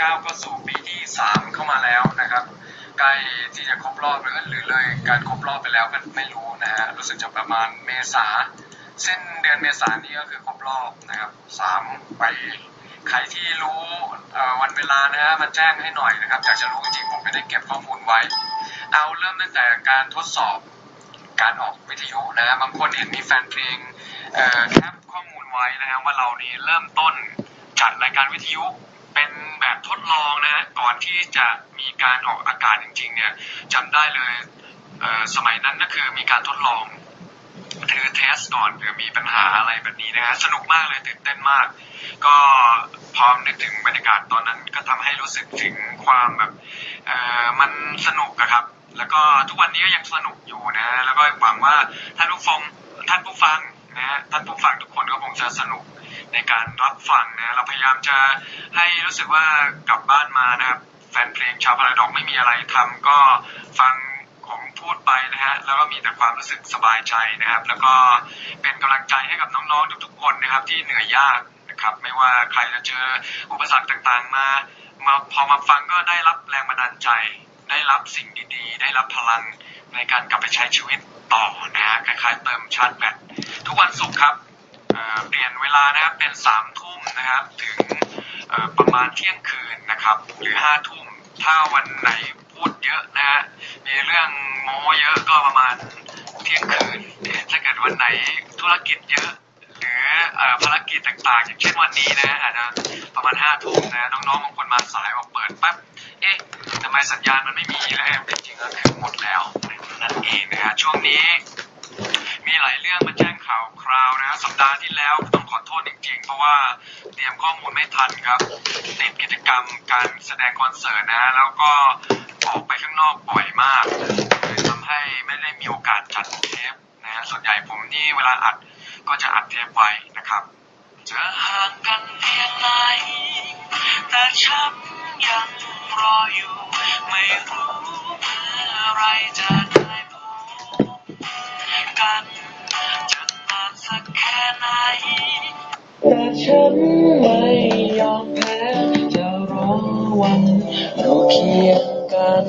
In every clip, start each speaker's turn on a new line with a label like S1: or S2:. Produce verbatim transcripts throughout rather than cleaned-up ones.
S1: ก้าวเข้าสู่ปีที่สามเข้ามาแล้วนะครับใกล้ที่จะครบรอบหรือหรือเลยการครบรอบไปแล้วก็ไม่รู้นะฮะรู้สึกจะประมาณเมษาเส้นเดือนเมษายนนี้ก็คือครบรอบนะครับสามปีใครที่รู้วันเวลานะฮะมาแจ้งให้หน่อยนะครับอยากจะรู้จริงผมไม่ได้เก็บข้อมูลไว้เอาเริ่มตั้งแต่การทดสอบการออกวิทยุนะฮะบางคนเห็นมีแฟนเพลงแคปข้อมูลไว้นะฮะว่าเรานี่เริ่มต้นจัดรายการวิทยุเป็นแบบทดลองนะฮะก่อนที่จะมีการออกอากาศจริงๆเนี่ยจำได้เลยสมัยนั้นก็คือมีการทดลองคือเทสก่อนเผื่อมีปัญหาอะไรแบบนี้นะฮะสนุกมากเลยตื่นเต้นมากก็พอนึกถึงบรรยากาศตอนนั้นก็ทำให้รู้สึกถึงความแบบเอ่อมันสนุกอะครับแล้วก็ทุกวันนี้ก็ยังสนุกอยู่นะแล้วก็หวังว่าท่านผู้ฟังท่านผู้ฟังนะฮะท่านผู้ฟังทุกคนก็คงจะสนุกในการรับฟังนะเราพยายามจะให้รู้สึกว่ากลับบ้านมานะครับแฟนเพลงชาวพาราดอกไม่มีอะไรทำก็ฟังผมพูดไปนะฮะแล้วก็มีแต่ความรู้สึกสบายใจนะครับแล้วก็เป็นกำลังใจให้กับน้องๆทุกๆคนนะครับที่เหนื่อยยากนะครับไม่ว่าใครจะเจออุปสรรคต่างๆมามาพอมาฟังก็ได้รับแรงบันดาลใจได้รับสิ่งดีๆได้รับพลังในการกลับไปใช้ชีวิตต่อนะฮะคล้ายๆเติมชาร์จแบตทุกวันศุกร์ครับเปลี่ยนเวลานะครับเป็นสามทุ่มนะครับถึงประมาณเที่ยงคืนนะครับหรือห้าทุ่มถ้าวันไหนพูดเยอะนะฮะมีเรื่องโม้เยอะก็ประมาณเที่ยงคืนถ้าเกิดวันไหนธุรกิจเยอะหรือภารกิจต่างๆอย่างเช่นวันนี้นะอาจจะประมาณห้าทุ่มนะน้องๆบางคนมาสายออกเปิดปั๊บเอ๊ะทำไมสัญญาณมันไม่มีแล้วจริงๆก็คือหมดแล้วนั่นเองนะฮะช่วงนี้มีหลายเรื่องมาแจ้งข่าวคราวนะสัปดาห์ที่แล้วต้องขอโทษจริงๆเพราะว่าเตรียมข้อมูลไม่ทันครับติดกิจกรรมการแสดงคอนเสิร์ตนะแล้วก็ออกไปข้างนอกบ่อยมากเลยทำให้ไม่ได้มีโอกาสจัดเทปนะส่วนใหญ่ผมนี่เวลาอัดก็จะอัดเทปไว้นะครับจะห่างกันเพียงไหนแต่ฉันยังรออยู่ไม่รู้เมื่อไรจะได้พบกันจะนานสักแค่ไหนแต่ฉันไม่ยอมแพ้จะรอวันเราเคียงกัน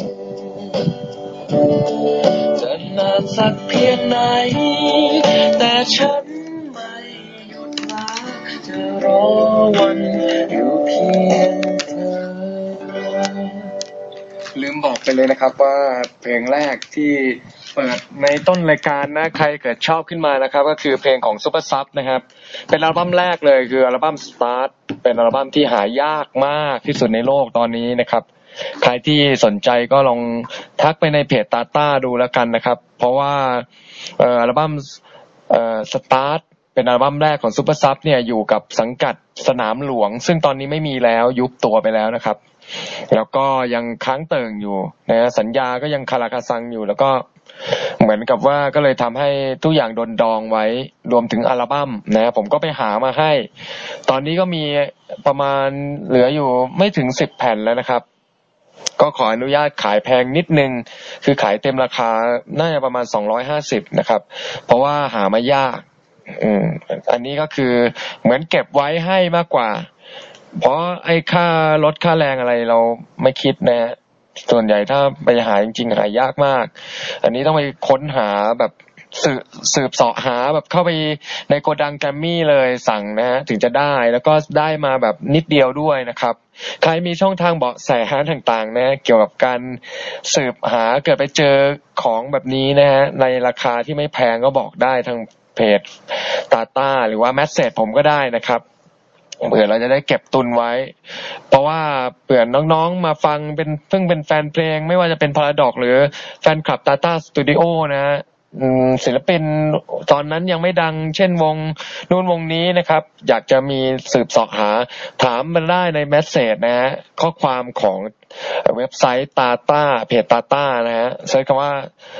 S1: จะนานสักเพียงไหนแต่ฉันไม่หยุดรักจะรอวันอยู่เพียงเธอลืมบอกไปเลยนะครับว่าเพลงแรกที่เปิดในต้นรายการนะใครเกิดชอบขึ้นมานะครับก็คือเพลงของซุปเปอร์ซับนะครับเป็นอัลบั้มแรกเลยคืออัลบั้ม Start เป็นอัลบั้มที่หายากมากที่สุดในโลกตอนนี้นะครับใครที่สนใจก็ลองทักไปในเพจตาต้าดูแล้วกันนะครับเพราะว่าเอ่ออัลบั้มเอ่อ Start เป็นอัลบั้มแรกของซุปเปอร์ซับเนี่ยอยู่กับสังกัดสนามหลวงซึ่งตอนนี้ไม่มีแล้วยุบตัวไปแล้วนะครับแล้วก็ยังค้างเติ่งอยู่นะสัญญาก็ยังคาราคาซังอยู่แล้วก็เหมือนกับว่าก็เลยทำให้ทุกอย่างโดนดองไว้รวมถึงอัลบั้มนะผมก็ไปหามาให้ตอนนี้ก็มีประมาณเหลืออยู่ไม่ถึงสิบแผ่นแล้วนะครับก็ขออนุญาตขายแพงนิดนึงคือขายเต็มราคาน่าจะประมาณสองร้อยห้าสิบนะครับเพราะว่าหามายากอืมอันนี้ก็คือเหมือนเก็บไว้ให้มากกว่าเพราะไอ้ค่ารถค่าแรงอะไรเราไม่คิดนะส่วนใหญ่ถ้าไปหาจริงๆหายากมากอันนี้ต้องไปค้นหาแบบสืบสืบเสาะหาแบบเข้าไปในโกดังแกรมมี่เลยสั่งนะฮะถึงจะได้แล้วก็ได้มาแบบนิดเดียวด้วยนะครับใครมีช่องทางเบาะแสต่างๆนะเกี่ยวกับการสืบหาเกิดไปเจอของแบบนี้นะฮะในราคาที่ไม่แพงก็บอกได้ทางเพจตาต้าหรือว่าแมสเสจผมก็ได้นะครับเผื่อเราจะได้เก็บตุนไว้เพราะว่าเผื่อน้องๆมาฟังเป็นเพิ่งเป็นแฟนเพลงไม่ว่าจะเป็นพาราดอกหรือแฟนคลับ Tata Studio นะฮะศิลปินตอนนั้นยังไม่ดังเช่นวงนู่นวงนี้นะครับอยากจะมีสืบเสาะหาถามมาได้ในเมสเสจนะฮะข้อความของเว็บไซต์ Tata เพจ Tata นะฮะเซิร์ชคำว่า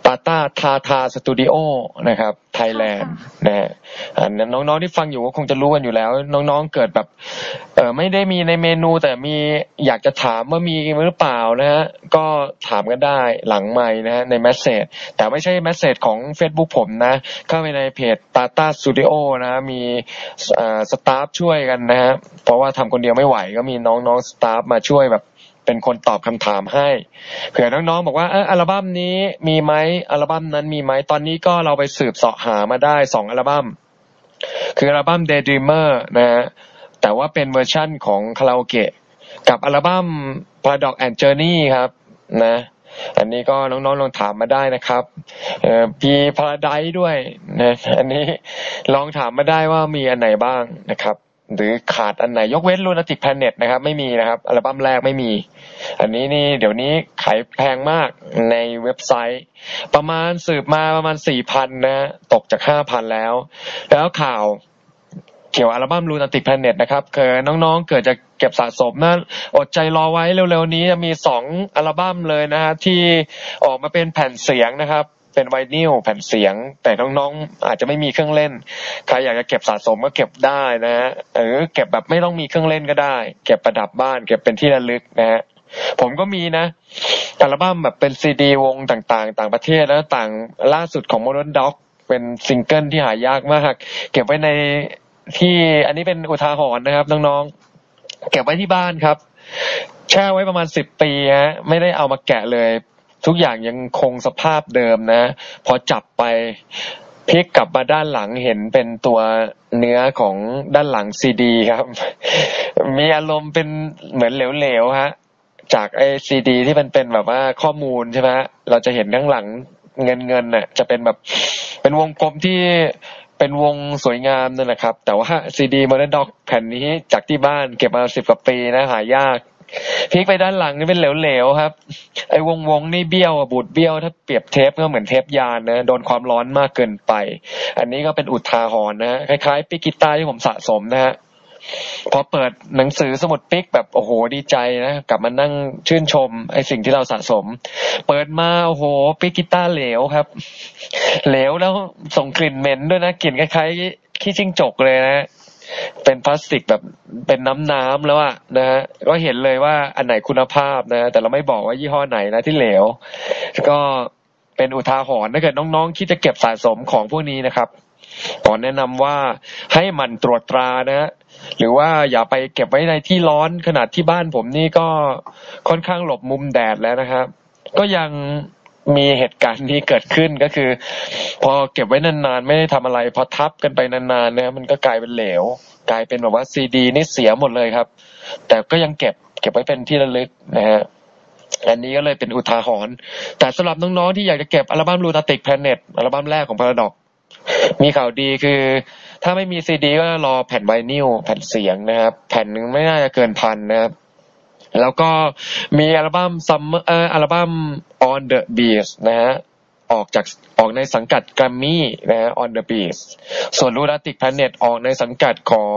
S2: ตาตาทาทาสตูดิโอนะครับไทยแลนด์นะฮะอันนั้นน้องๆที่ฟังอยู่ก็คงจะรู้กันอยู่แล้วน้องๆเกิดแบบเออไม่ได้มีในเมนูแต่มีอยากจะถามว่ามีหรือเปล่านะฮะก็ถามกันได้หลังไมค์นะฮะในเมสเสจแต่ไม่ใช่เมสเสจของ Facebook ผมนะเข้าไปในเพจตาตาสตูดิโอนะมีเอ่อสตาฟช่วยกันนะฮะเพราะว่าทำคนเดียวไม่ไหวก็มีน้องๆสตาฟมาช่วยแบบเป็นคนตอบคำถามให้เผื่อน้องๆบอกว่าเอออัลบั้มนี้มีไหมอัลบั้มนั้นมีไหมตอนนี้ก็เราไปสืบเสาะหามาได้สองอัลบั้มคืออัลบั้ม Daydreamer นะฮะแต่ว่าเป็นเวอร์ชั่นของคาราโอเกะกับอัลบั้ม Paradox and Journey ครับนะอันนี้ก็น้องๆลองถามมาได้นะครับเอ่อมีพาราไดซ์ด้วยนะอันนี้ลองถามมาได้ว่ามีอันไหนบ้างนะครับหรือขาดอันไหนยกเว้น Lunatic Planet นะครับไม่มีนะครับอัลบั้มแรกไม่มีอันนี้นี่เดี๋ยวนี้ขายแพงมากในเว็บไซต์ประมาณสืบมาประมาณ สี่พัน นะตกจาก ห้าพัน แล้วแล้วข่าวเกี่ยวอัลบั้ม Lunatic Planet นะครับคือน้องๆเกิดจะเก็บสะสมนะอดใจรอไว้เร็วๆนี้จะมีสองอัลบั้มเลยนะฮะที่ออกมาเป็นแผ่นเสียงนะครับเป็นไวนิลแผ่นเสียงแต่น้องๆอาจจะไม่มีเครื่องเล่นใครอยากจะเก็บสะสมก็เก็บได้นะฮะหรือเก็บแบบไม่ต้องมีเครื่องเล่นก็ได้เก็บประดับบ้านเก็บเป็นที่ระลึกนะฮะผมก็มีนะอัลบั้มแบบเป็นซีดีวงต่างๆต่างประเทศแล้วต่างล่าสุดของ Modern Dog เป็นซิงเกิลที่หายากมากเก็บไว้ในที่อันนี้เป็นอุทาหรณ์นะครับน้องๆเก็บไว้ที่บ้านครับแช่ไว้ประมาณสิบปีฮะไม่ได้เอามาแกะเลยทุกอย่างยังคงสภาพเดิมนะพอจับไปพลิกกลับมาด้านหลังเห็นเป็นตัวเนื้อของด้านหลังซีดีครับมีอารมณ์เป็นเหมือนเหลวๆฮะจากไอ้ซีดีที่มันเป็นแบบว่าข้อมูลใช่ไหมเราจะเห็นข้างหลังเงินเงินน่ะจะเป็นแบบเป็นวงกลมที่เป็นวงสวยงามนั่นแหละครับแต่ว่าซีดี Modern Dog แผ่นนี้จากที่บ้านเก็บมาสิบกว่าปีนะหายากพลิกไปด้านหลังนี่เป็นเหลวๆครับไอ้วงวงนี่เบี้ยวอ่ะบูดเบี้ยวถ้าเปรียบเทปก็เหมือนเทปยานนะโดนความร้อนมากเกินไปอันนี้ก็เป็นอุทาหรณ์นะคล้ายๆปิกกีตาร์ที่ผมสะสมนะฮะพอเปิดหนังสือสมุดปิกแบบโอ้โหดีใจนะกลับมานั่งชื่นชมไอ้สิ่งที่เราสะสมเปิดมาโอ้โหปิกกีตาร์เหลวครับเหลวแล้วส่งกลิ่นเหม็นด้วยนะกลิ่นคล้ายๆขี้จิ้งจกเลยนะเป็นพลาสติกแบบเป็นน้ำๆแล้วอ่ะนะฮะก็เห็นเลยว่าอันไหนคุณภาพนะแต่เราไม่บอกว่ายี่ห้อไหนนะที่เหลวก็เป็นอุทาหรณ์ถ้าเกิดน้องๆคิดจะเก็บสะสมของพวกนี้นะครับขอแนะนำว่าให้หมั่นตรวจตรานะหรือว่าอย่าไปเก็บไว้ในที่ร้อนขนาดที่บ้านผมนี่ก็ค่อนข้างหลบมุมแดดแล้วนะครับก็ยังมีเหตุการณ์นี้เกิดขึ้นก็คือพอเก็บไว้นานๆไม่ได้ทำอะไรพอทับกันไปนานๆเนี่ยมันก็กลายเป็นเหลวกลายเป็นแบบว่าซีดีนี่เสียหมดเลยครับแต่ก็ยังเก็บเก็บไว้เป็นที่ระลึกนะฮะอันนี้ก็เลยเป็นอุทาหรณ์แต่สำหรับน้องๆที่อยากจะเก็บอัลบั้ม Lunatic Planet อัลบั้มแรกของ Paradox มีข่าวดีคือถ้าไม่มีซีดีก็รอแผ่นไวนิลแผ่นเสียงนะครับแผ่นนึงไม่น่าจะเกินพันนะครับแล้วก็มีอัลบั้มซัมเมอร์เอ่ออัลบั้ม On the Beach นะฮะออกจากออกในสังกัด Grammy นะฮะ On the Beach ส่วน Lunatic Planet ออกในสังกัดของ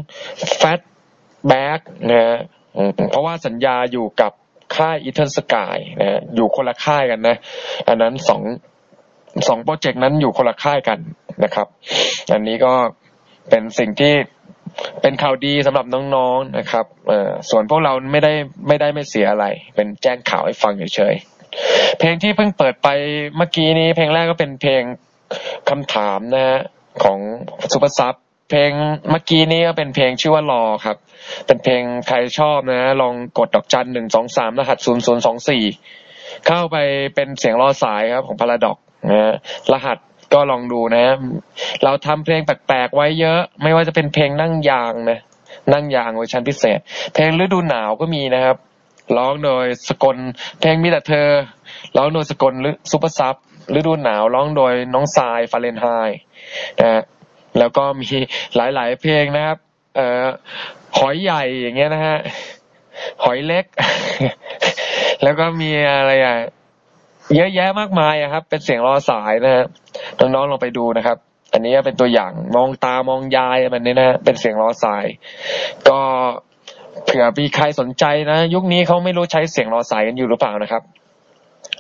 S2: Fatback นะฮะเพราะว่าสัญญาอยู่กับค่าย Eternal Sky นะฮะอยู่คนละค่ายกันนะอันนั้นสองสองโปรเจกต์นั้นอยู่คนละค่ายกันนะครับอันนี้ก็เป็นสิ่งที่เป็นข่าวดีสำหรับน้องๆนะครับเอ่อส่วนพวกเราไม่ได้ไม่ได้ไม่เสียอะไรเป็นแจ้งข่าวให้ฟังเฉยๆเพลงที่เพิ่งเปิดไปเมื่อกี้นี้เพลงแรกก็เป็นเพลงคำถามนะฮะของซุปเปอร์ซับเพลงเมื่อกี้นี้ก็เป็นเพลงชื่อว่ารอครับเป็นเพลงใครชอบนะลองกดดอกจันหนึ่งสองสามรหัสศูนย์ศูนย์สองสี่เข้าไปเป็นเสียงรอสายครับของ Paradox นะรหัสก็ลองดูนะเราทำเพลงแปลกๆไว้เยอะไม่ว่าจะเป็นเพลงนั่งยางนะนั่งยางเวอร์ชันพิเศษเพลงฤดูหนาวก็มีนะครับร้องโดยสกลเพลงมีแต่เธอร้องโดยสกลหรือซุปเปอร์ซับฤดูหนาวร้องโดยน้องทรายฟาเรนไฮต์นะฮะแล้วก็มีหลายๆเพลงนะครับเอ่อหอยใหญ่อย่างเงี้ยนะฮะหอยเล็ก แล้วก็มีอะไรอ่ะเยอะแยะมากมายอะครับเป็นเสียงรอสายนะฮะน้องๆลองไปดูนะครับอันนี้เป็นตัวอย่างมองตามองยายมันนี่นะเป็นเสียงรอสายก็เผื่อมีใครสนใจนะยุคนี้เขาไม่รู้ใช้เสียงรอสายกันอยู่หรือเปล่านะครับอ่ะ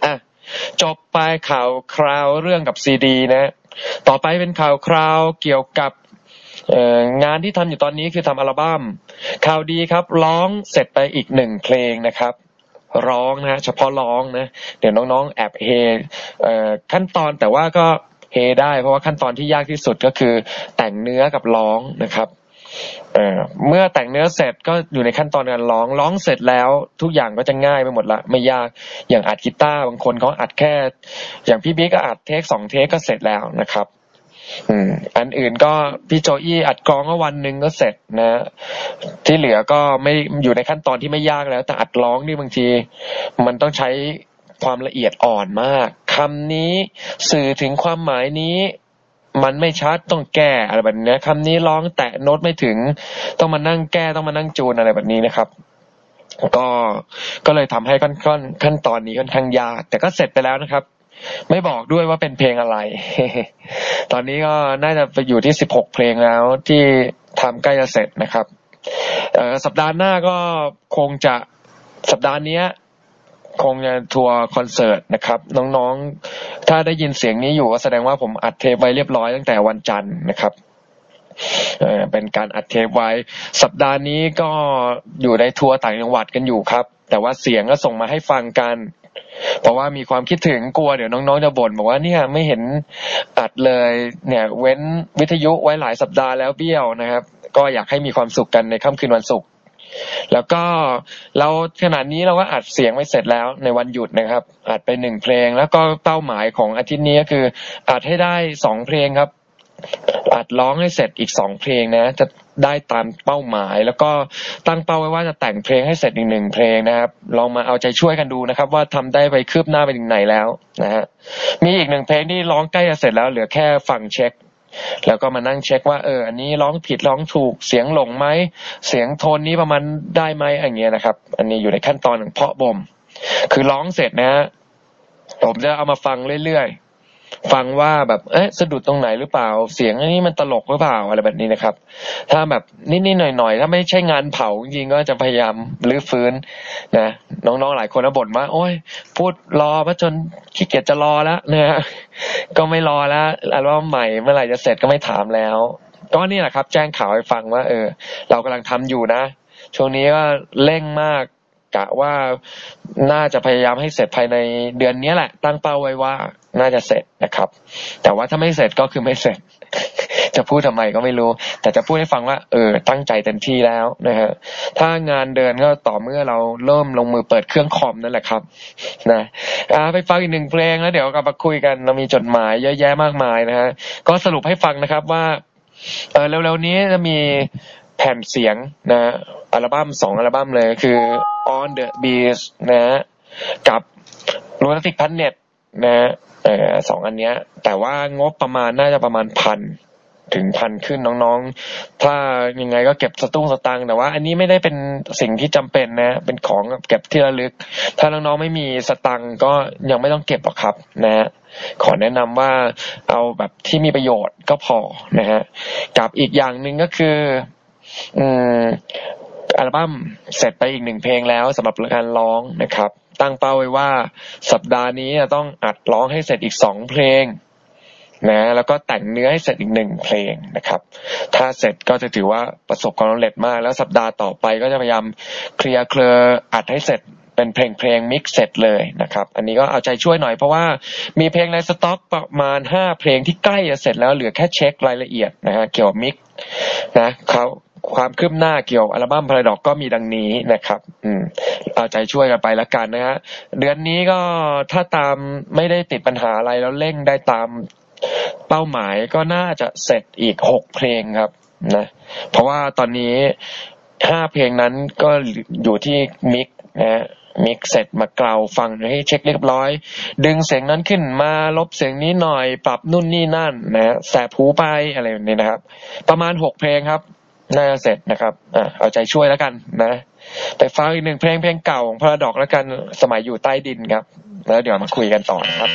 S2: จบไปข่าวคราวเรื่องกับซีดีนะต่อไปเป็นข่าวคราวเกี่ยวกับเอ่องานที่ทำอยู่ตอนนี้คือทำอัลบั้มข่าวดีครับร้องเสร็จไปอีกหนึ่งเพลงนะครับร้องนะเฉพาะร้องนะเดี๋ยวน้องๆแอบเฮเอ่อขั้นตอนแต่ว่าก็เฮได้เพราะว่าขั้นตอนที่ยากที่สุดก็คือแต่งเนื้อกับร้องนะครับเอ่อเมื่อแต่งเนื้อเสร็จก็อยู่ในขั้นตอนการร้องร้องเสร็จแล้วทุกอย่างก็จะง่ายไปหมดละไม่ยากอย่างอัดกีตาร์บางคนเขาอัดแค่อย่างพี่บิ๊กก็อัดเทคสองเทคก็เสร็จแล้วนะครับอืมอันอื่นก็พี่โจอี้อัดกลองก็วันหนึ่งก็เสร็จนะที่เหลือก็ไม่อยู่ในขั้นตอนที่ไม่ยากแล้วแต่อัดร้องนี่บางทีมันต้องใช้ความละเอียดอ่อนมากคำนี้สื่อถึงความหมายนี้มันไม่ชัดต้องแก้อะไรแบบนี้คำนี้ร้องแตะโน้ตไม่ถึงต้องมานั่งแก้ต้องมานั่งจูนอะไรแบบนี้นะครับก็ก็เลยทำให้ขั้นขั้นขั้นตอนนี้ค่อนข้างยากแต่ก็เสร็จไปแล้วนะครับไม่บอกด้วยว่าเป็นเพลงอะไร ตอนนี้ก็น่าจะไปอยู่ที่สิบหกเพลงแล้วที่ทำใกล้จะเสร็จนะครับเอ่อสัปดาห์หน้าก็คงจะสัปดาห์นี้คงจะทัวร์คอนเสิร์ตนะครับน้องๆถ้าได้ยินเสียงนี้อยู่ก็แสดงว่าผมอัดเทปไว้เรียบร้อยตั้งแต่วันจันทร์นะครับเอ่อเป็นการอัดเทปไว้สัปดาห์นี้ก็อยู่ในทัวร์ต่างจังหวัดกันอยู่ครับแต่ว่าเสียงก็ส่งมาให้ฟังกันเพราะว่ามีความคิดถึงกลัวเดี๋ยวน้องๆจะบ่นบอกว่าเนี่ยไม่เห็นอัดเลยเนี่ยเว้นวิทยุไว้หลายสัปดาห์แล้วเบี้ยวนะครับก็อยากให้มีความสุขกันในค่ำคืนวันศุกร์แล้วก็เราขณะนี้เราก็อัดเสียงไว้เสร็จแล้วในวันหยุดนะครับอัดไปหนึ่งเพลงแล้วก็เป้าหมายของอาทิตย์นี้ก็คืออัดให้ได้สองเพลงครับอัดร้องให้เสร็จอีกสองเพลงนะจะได้ตามเป้าหมายแล้วก็ตั้งเป้าไว้ว่าจะแต่งเพลงให้เสร็จอีกหนึ่งเพลงนะครับลองมาเอาใจช่วยกันดูนะครับว่าทำได้ไปคืบหน้าไปถึงไหนแล้วนะฮะมีอีกหนึ่งเพลงที่ร้องใกล้จะเสร็จแล้วเหลือแค่ฟังเช็คแล้วก็มานั่งเช็คว่าเอออันนี้ร้องผิดร้องถูกเสียงหลงไหมเสียงโทนนี้ประมาณได้ไหมอย่างเงี้ยนะครับอันนี้อยู่ในขั้นตอนของเพาะบ่มคือร้องเสร็จนะฮะผมจะเอามาฟังเรื่อยๆฟังว่าแบบเอ๊ะสะดุดตรงไหนหรือเปล่าเสียงอันนี้มันตลกหรือเปล่าอะไรแบบนี้นะครับถ้าแบบนิดๆหน่อยๆถ้าไม่ใช่งานเผาจริงๆก็จะพยายามรื้อฟื้นนะน้องๆหลายคนก็บ่นว่าโอ๊ยพูดรอมาจนขี้เกียจจะรอแล้วนะฮะก็ไม่รอแล้วอัลบั้มใหม่เมื่อไหร่จะเสร็จก็ไม่ถามแล้วก็นี่แหละครับแจ้งข่าวให้ฟังว่าเออเรากำลังทำอยู่นะช่วงนี้ก็เร่งมากกะว่าน่าจะพยายามให้เสร็จภายในเดือนนี้แหละตั้งเป้าไว้ว่าน่าจะเสร็จนะครับแต่ว่าถ้าไม่เสร็จก็คือไม่เสร็จ จะพูดทำไมก็ไม่รู้แต่จะพูดให้ฟังว่าเออตั้งใจเต็มที่แล้วนะฮะถ้างานเดินก็ต่อเมื่อเราเริ่มลงมือเปิดเครื่องคอมนั่นแหละครับนะอ่าไปฟังอีกหนึ่งเพลงแล้วเดี๋ยวกลับมาคุยกันเรามีจดหมายเยอะแยะมากมายนะฮะก็สรุปให้ฟังนะครับว่าเออเร็วๆนี้จะมีแผ่นเสียงนะอัลบั้มสองอัลบั้มเลยคือ On the Beach นะฮะกับ Lunatic Planet นะฮะเออสองอันเนี้ยแต่ว่างบประมาณน่าจะประมาณพันถึงพันขึ้นน้องๆถ้ายังไงก็เก็บสตุ้งสตังค์แต่ว่าอันนี้ไม่ได้เป็นสิ่งที่จำเป็นนะเป็นของเก็บที่ระลึกถ้าน้องๆไม่มีสตังค์ก็ยังไม่ต้องเก็บหรอกครับนะฮะขอแนะนำว่าเอาแบบที่มีประโยชน์ก็พอนะฮะกับอีกอย่างหนึ่งก็คืออืมอัลบั้มเสร็จไปอีกหนึ่งเพลงแล้วสำหรับการร้องนะครับตั้งเป้าไว้ว่าสัปดาห์นี้ต้องอัดร้องให้เสร็จอีกสองเพลงนะแล้วก็แต่งเนื้อให้เสร็จอีกหนึ่งเพลงนะครับถ้าเสร็จก็จะถือว่าประสบความสำเร็จมากแล้วสัปดาห์ต่อไปก็จะพยายามเคลียร์เคลียร์อัดให้เสร็จเป็นเพลงเพลงมิกซ์เสร็จเลยนะครับอันนี้ก็เอาใจช่วยหน่อยเพราะว่ามีเพลงในสต็อกประมาณห้าเพลงที่ใกล้จะเสร็จแล้วเหลือแค่เช็ครายละเอียดนะฮะเกี่ยวกับมิกซ์นะเขาความคืบหน้าเกี่ยวอัลบั้มพาราดอกก็มีดังนี้นะครับอืมเอาใจช่วยกันไปแล้วกันนะฮะเดือนนี้ก็ถ้าตามไม่ได้ติดปัญหาอะไรแล้วเร่งได้ตามเป้าหมายก็น่าจะเสร็จอีกหกเพลงครับนะเพราะว่าตอนนี้ห้าเพลงนั้นก็อยู่ที่มิกนะฮะมิกเสร็จมาเกลาฟังให้เช็คเรียบร้อยดึงเสียงนั้นขึ้นมาลบเสียงนี้หน่อยปรับนู่นนี่นั่นนะฮะแสบหูไปอะไรแบบนี้นะครับประมาณหกเพลงครับน่าจะเสร็จนะครับอ่าเอาใจช่วยแล้วกันนะไปฟังอีกหนึ่งเพลงเพลงเก่าของพาราดอกแล้วกันสมัยอยู่ใต้ดินครับแล้วเดี๋ยวมาคุยกันต่อครับ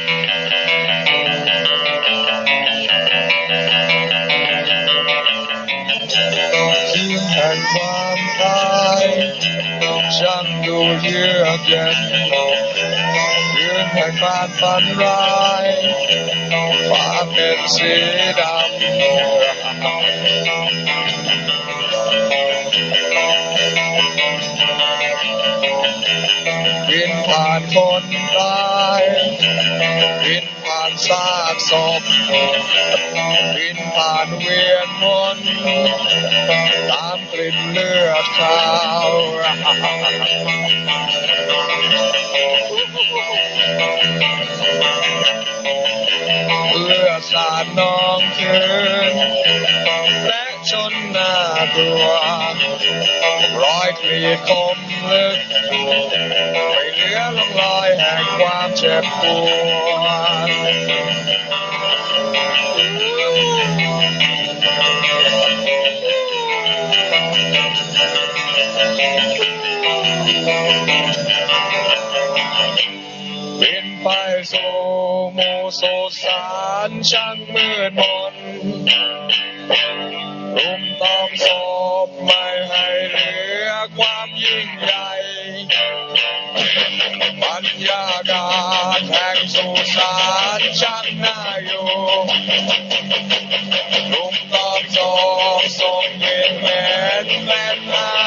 S2: คืนแห่งความตายช่างดูเยือกเย็นคืนนแห่งความฝันร้ายฟ้าเป็นสีดำบินผ่านคนตายบินผ่านซากศพบินผ่านเวียนวนตามกลิ่นเลือดขาวเลือดสาดนองคืนและชนหน้ากลัวรอยกรีดคมลึกไม่เหลือร่องรอยแห่งความเจ็บปวดบินไปสู่หมู่สุสานช่างมืดมนรุมตอมศพไม่ให้เหลือความยิ่งใหญ่บรรยากาศแห่งสุสานช่างน่าอยู่รุมตอมศพส่งกลิ่นเหม็นแน่นหนา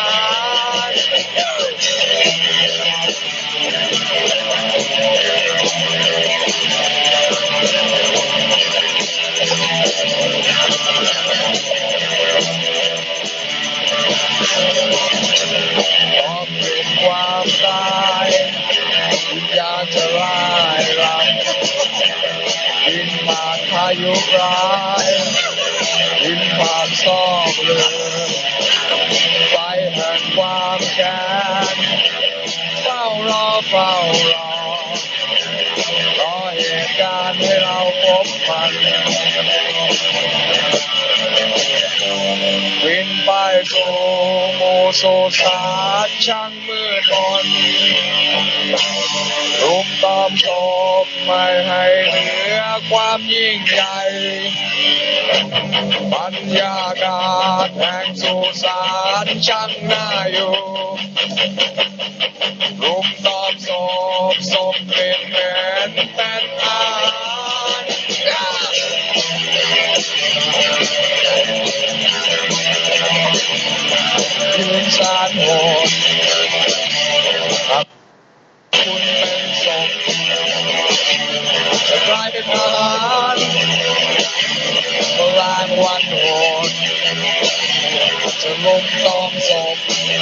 S2: ความตายวิญญาณจะร้ายรำบินผ่านพายุร้ายบินผ่านซอกเลือดไฟแห่งความแค้นเฝ้ารอเฝ้ารอรอเหตุการณ์ให้เราพบมันบินไปสู่หมู่สุสานช่างมืดมนรุมตอมศพไม่ให้เหลือความยิ่งใหญ่บรรยากาศแห่งสุสานช่างน่าอยู่รุมตอมศพศพกลิ่นเหม็นเป็นอายืนสารโหดครับคุณเป็นศพจะกลายเป็นทหารกลางวันโหดจะล้มตอมศพ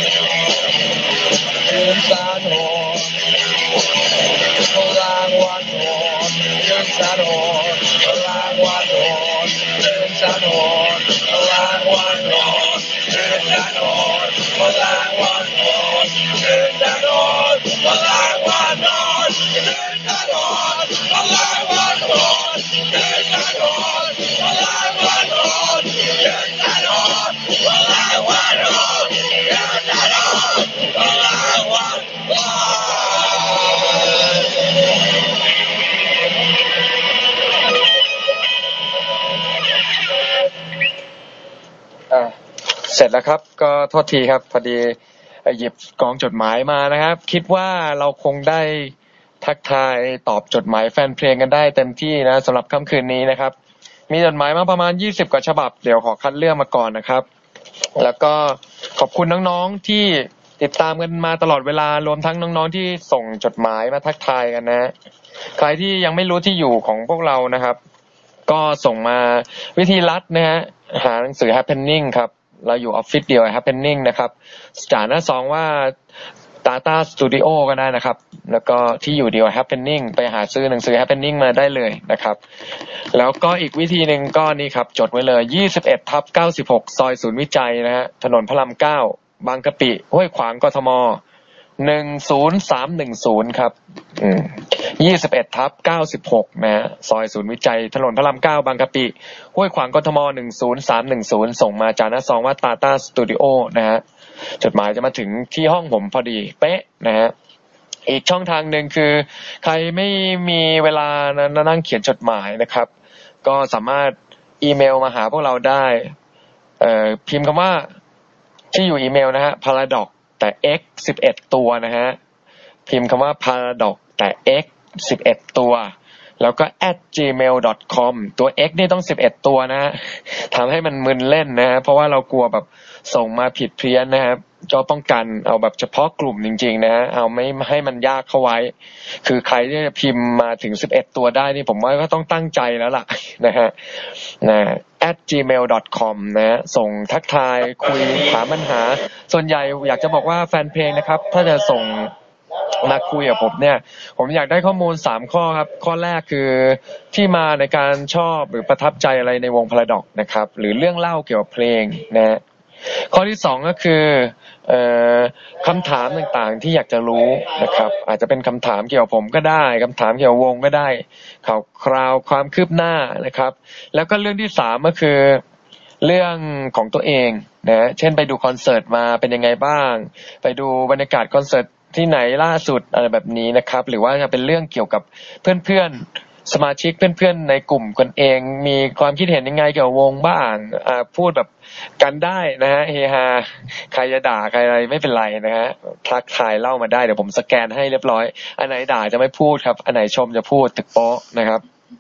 S2: ยืนสารโหดกลางวันโหดยืนสารโหดกลางวันโหดยืนสารโหดกลางวันโหดยืนสารโหดกลางวันโหดยืนสารโหดกลางวันโหดยืนสารโหดกลางวันโหดยืนสารโหดกลางวันโหดยืนสารโหดกลางวันโหดยืนสารโหดกลางวันโหดเสร็จแล้วครับก็โทษทีครับพอดีหยิบกองจดหมายมานะครับคิดว่าเราคงได้ทักทายตอบจดหมายแฟนเพลงกันได้เต็มที่นะสำหรับค่ำคืนนี้นะครับมีจดหมายมาประมาณยี่สิบกว่าฉบับเดี๋ยวขอคัดเลือกมาก่อนนะครับแล้วก็ขอบคุณน้องๆที่ติดตามกันมาตลอดเวลารวมทั้งน้องๆที่ส่งจดหมายมาทักทายกันนะใครที่ยังไม่รู้ที่อยู่ของพวกเรานะครับก็ส่งมาวิธีลัดนะฮะหาหนังสือ Happening ครับเราอยู่ออฟฟิศเดียว Happening นะครับจ่าหน้าซองว่า Data Studio ก็ได้นะครับแล้วก็ที่อยู่เดียว Happening ไปหาซื้อหนังสือ Happening มาได้เลยนะครับแล้วก็อีกวิธีหนึ่งก็นี่ครับจดไว้เลยยี่สิบเอ็ดทับเก้าสิบหกซอยศูนย์วิจัยนะฮะถนนพระรามเก้าบางกะปิห้วยขวางกทมหนึ่งศูนย์สามหนึ่งศูนย์ครับอืมยี่สิบเอ็ดทับเก้าสิบหกนะฮะซอยศูนย์วิจัยถนนพระรามเก้าบางกะปิห้วยขวางกทมหนึ่งศูนย์สามหนึ่งศูนย์ส่งมาจากหน้าซองว่า Data Studio นะฮะจดหมายจะมาถึงที่ห้องผมพอดีเป๊ะนะฮะอีกช่องทางหนึ่งคือใครไม่มีเวลานั่งเขียนจดหมายนะครับก็สามารถอีเมลมาหาพวกเราได้เอ่อพิมพ์คำว่าที่อยู่อีเมลนะฮะ paradox แต่ x สิบเอ็ดตัวนะฮะพิมพ์คำว่า paradox แต่ x สิบเอ็ดตัวแล้วก็ แอท จีเมล ดอท คอม ตัว X นี่ต้องสิบเอ็ดตัวนะฮะทำให้มันมึนเล่นนะฮะเพราะว่าเรากลัวแบบส่งมาผิดเพี้ยนนะครับก็ป้องกันเอาแบบเฉพาะกลุ่มจริงๆนะฮะเอาไม่ให้มันยากเข้าไว้คือใครที่จะพิมพ์มาถึงสิบเอ็ดตัวได้นี่ผมว่าก็ต้องตั้งใจแล้วล่ะนะฮะนะ แอท จีเมล ดอท คอม นะฮะส่งทักทายคุยถามปัญหาส่วนใหญ่อยากจะบอกว่าแฟนเพลงนะครับถ้าจะส่งมาคุยกับผมเนี่ยผมอยากได้ข้อมูลสามข้อครับข้อแรกคือที่มาในการชอบหรือประทับใจอะไรในวงพาราดอกซ์นะครับหรือเรื่องเล่าเกี่ยวกับเพลงนะฮะข้อที่สองก็คือเอ่อคำถามต่างๆที่อยากจะรู้นะครับอาจจะเป็นคำถามเกี่ยวกับผมก็ได้คำถามเกี่ยวกับวงก็ได้ข่าวคราวความคืบหน้านะครับแล้วก็เรื่องที่สามก็คือเรื่องของตัวเองนะเช่นไปดูคอนเสิร์ตมาเป็นยังไงบ้างไปดูบรรยากาศคอนเสิร์ตที่ไหนล่าสุดอะไรแบบนี้นะครับหรือว่าจะเป็นเรื่องเกี่ยวกับเพื่อนๆสมาชิกเพื่อนๆในกลุ่มกันเองมีความคิดเห็นยังไงเกี่ยวกับวงบ้างอ่าพูดแบบกันได้นะฮะเฮฮาใครจะด่าใครอะไรไม่เป็นไรนะฮะทักทายเล่ามาได้เดี๋ยวผมสแกนให้เรียบร้อยอันไหนด่าจะไม่พูดครับอันไหนชมจะพูดตึกโป๊ะนะครับ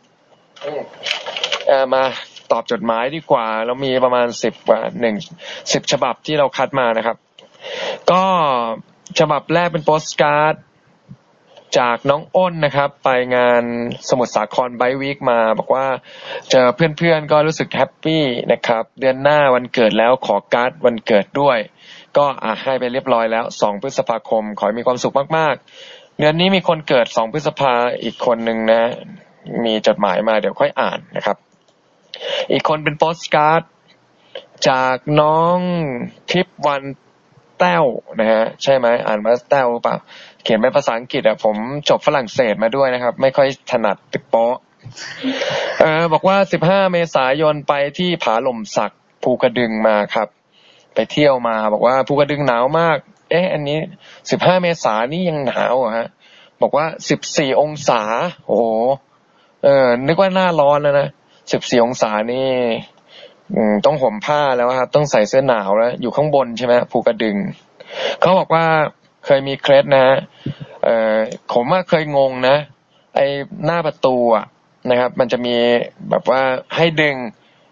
S2: เอ่อมาตอบจดหมายดีกว่าเรามีประมาณสิบกว่าหนึ่งสิบฉบับที่เราคัดมานะครับก็ฉบับแรกเป็นโปสการ์ดจากน้องอ้นนะครับไปงานสมุทรสาครไบค์วีคมาบอกว่าเจอเพื่อนๆก็รู้สึกแฮปปี้นะครับเดือนหน้าวันเกิดแล้วขอการ์ดวันเกิดด้วยก็อ่ะให้ไปเรียบร้อยแล้วสองพฤษภาคมขอให้มีความสุขมากๆเดือนนี้มีคนเกิดสองพฤษภาอีกคนนึงนะมีจดหมายมาเดี๋ยวค่อยอ่านนะครับอีกคนเป็นโปสการ์ดจากน้องทิพย์วันแต้วนะฮะใช่ไหมอ่านว่าแต้วเปล่าเขียนเป็นภาษาอังกฤษอ่ะผมจบฝรั่งเศสมาด้วยนะครับไม่ค่อยถนัดตึกโป๊ะเออบอกว่าสิบห้าเมษายนไปที่ผาหล่มสักภูกระดึงมาครับไปเที่ยวมาบอกว่าภูกระดึงหนาวมากเอ๊ะอันนี้สิบห้าเมษายนนี่ยังหนาวอ่ะฮะบอกว่าสิบสี่องศาโอ้โหเออนึกว่าหน้าร้อนแล้วนะสิบสี่องศานี่อืมต้องห่มผ้าแล้วครับต้องใส่เสื้อหนาวแล้วอยู่ข้างบนใช่ไหมภูกระดึงเขาบอกว่าเคยมีเคล็ดนะเอ่อผมว่าเคยงงนะไอ้หน้าประตูอ่ะนะครับมันจะมีแบบว่าให้ดึง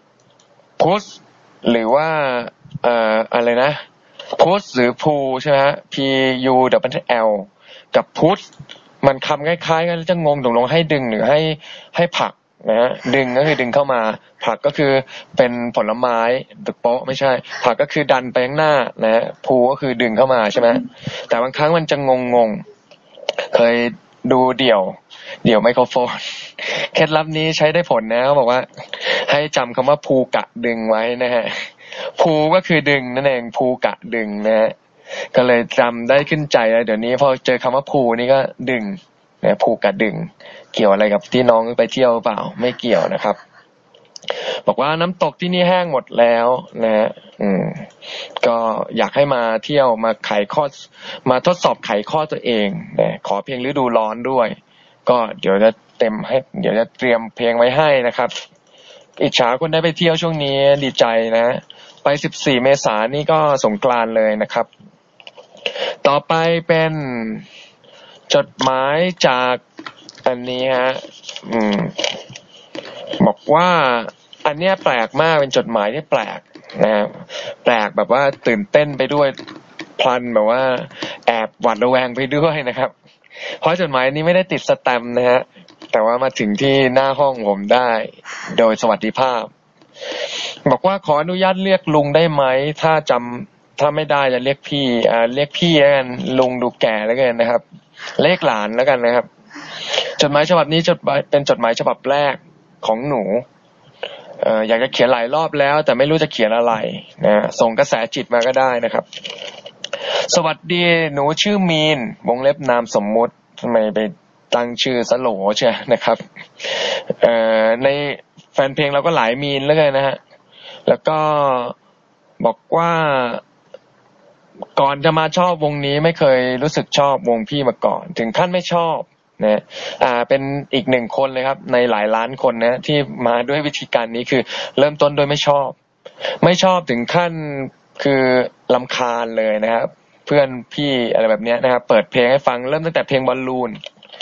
S2: push หรือว่าเอ่ออะไรนะ push หรือ pull ใช่ไหมฮะ p u w l กับ push มันคำคล้ายๆกันจะงงตกลงให้ดึงหรือให้ให้ผลักนะฮะดึงก็คือดึงเข้ามาผลักก็คือเป็นผลไม้ตึกโป๊ะไม่ใช่ผลักก็คือดันไปข้างหน้านะฮะพูก็คือดึงเข้ามาใช่ไหมแต่บางครั้งมันจะงงงเคยดูเดี่ยวเดี่ยวไมโครโฟนเคล็ดลับนี้ใช้ได้ผลนะเขาบอกว่าให้จำคำว่าพูกะดึงไว้นะฮะพูก็คือดึงนั่นเองพูกะดึงนะฮะก็เลยจำได้ขึ้นใจเลยเดี๋ยวนี้พอเจอคำว่าพูนี่ก็ดึงนะพูกะดึงเกี่ยวอะไรกับที่น้องไปเที่ยวเปล่าไม่เกี่ยวนะครับบอกว่าน้ำตกที่นี่แห้งหมดแล้วนะฮะอืมก็อยากให้มาเที่ยวมาไขข้อมาทดสอบไขข้อตัวเองนะขอเพลงฤดูร้อนด้วยก็เดี๋ยวจะเต็มให้เดี๋ยวจะเตรียมเพลงไว้ให้นะครับอิจฉาคนได้ไปเที่ยวช่วงนี้ดีใจนะไปสิบสี่เมษายนนี่ก็สงกรานต์เลยนะครับต่อไปเป็นจดหมายจากอันนี้ฮะอืมบอกว่าอันเนี้ยแปลกมากเป็นจดหมายที่แปลกนะแปลกแบบว่าตื่นเต้นไปด้วยพลันแบบว่าแอบหวาดระแวงไปด้วยนะครับเพราะจดหมายนี้ไม่ได้ติดสแตมป์นะฮะแต่ว่ามาถึงที่หน้าห้องผมได้โดยสวัสดิภาพบอกว่าขออนุญาตเรียกลุงได้ไหมถ้าจำถ้าไม่ได้จะเรียกพี่อ่าเรียกพี่แล้วกันลุงดูแก่แล้วกันนะครับเรียกหลานแล้วกันนะครับจดหมายฉบับนี้จดเป็นจดหมายฉบับแรกของหนูเอ่ออยากจะเขียนหลายรอบแล้วแต่ไม่รู้จะเขียนอะไรนะส่งกระแสจิตมาก็ได้นะครับสวัสดีหนูชื่อมีนวงเล็บนามสมมุติทำไมไปตั้งชื่อสโหลเชียนะครับเอ่อในแฟนเพลงเราก็หลายมีนแล้วกันนะฮะแล้วก็บอกว่าก่อนจะมาชอบวงนี้ไม่เคยรู้สึกชอบวงพี่มาก่อนถึงขั้นไม่ชอบนะอ่าเป็นอีกหนึ่งคนเลยครับในหลายล้านคนนะที่มาด้วยวิธีการนี้คือเริ่มต้นโดยไม่ชอบไม่ชอบถึงขั้นคือรำคาญเลยนะครับเพื่อนพี่อะไรแบบนี้นะครับเปิดเพลงให้ฟังเริ่มตั้งแต่เพลงบอลลูน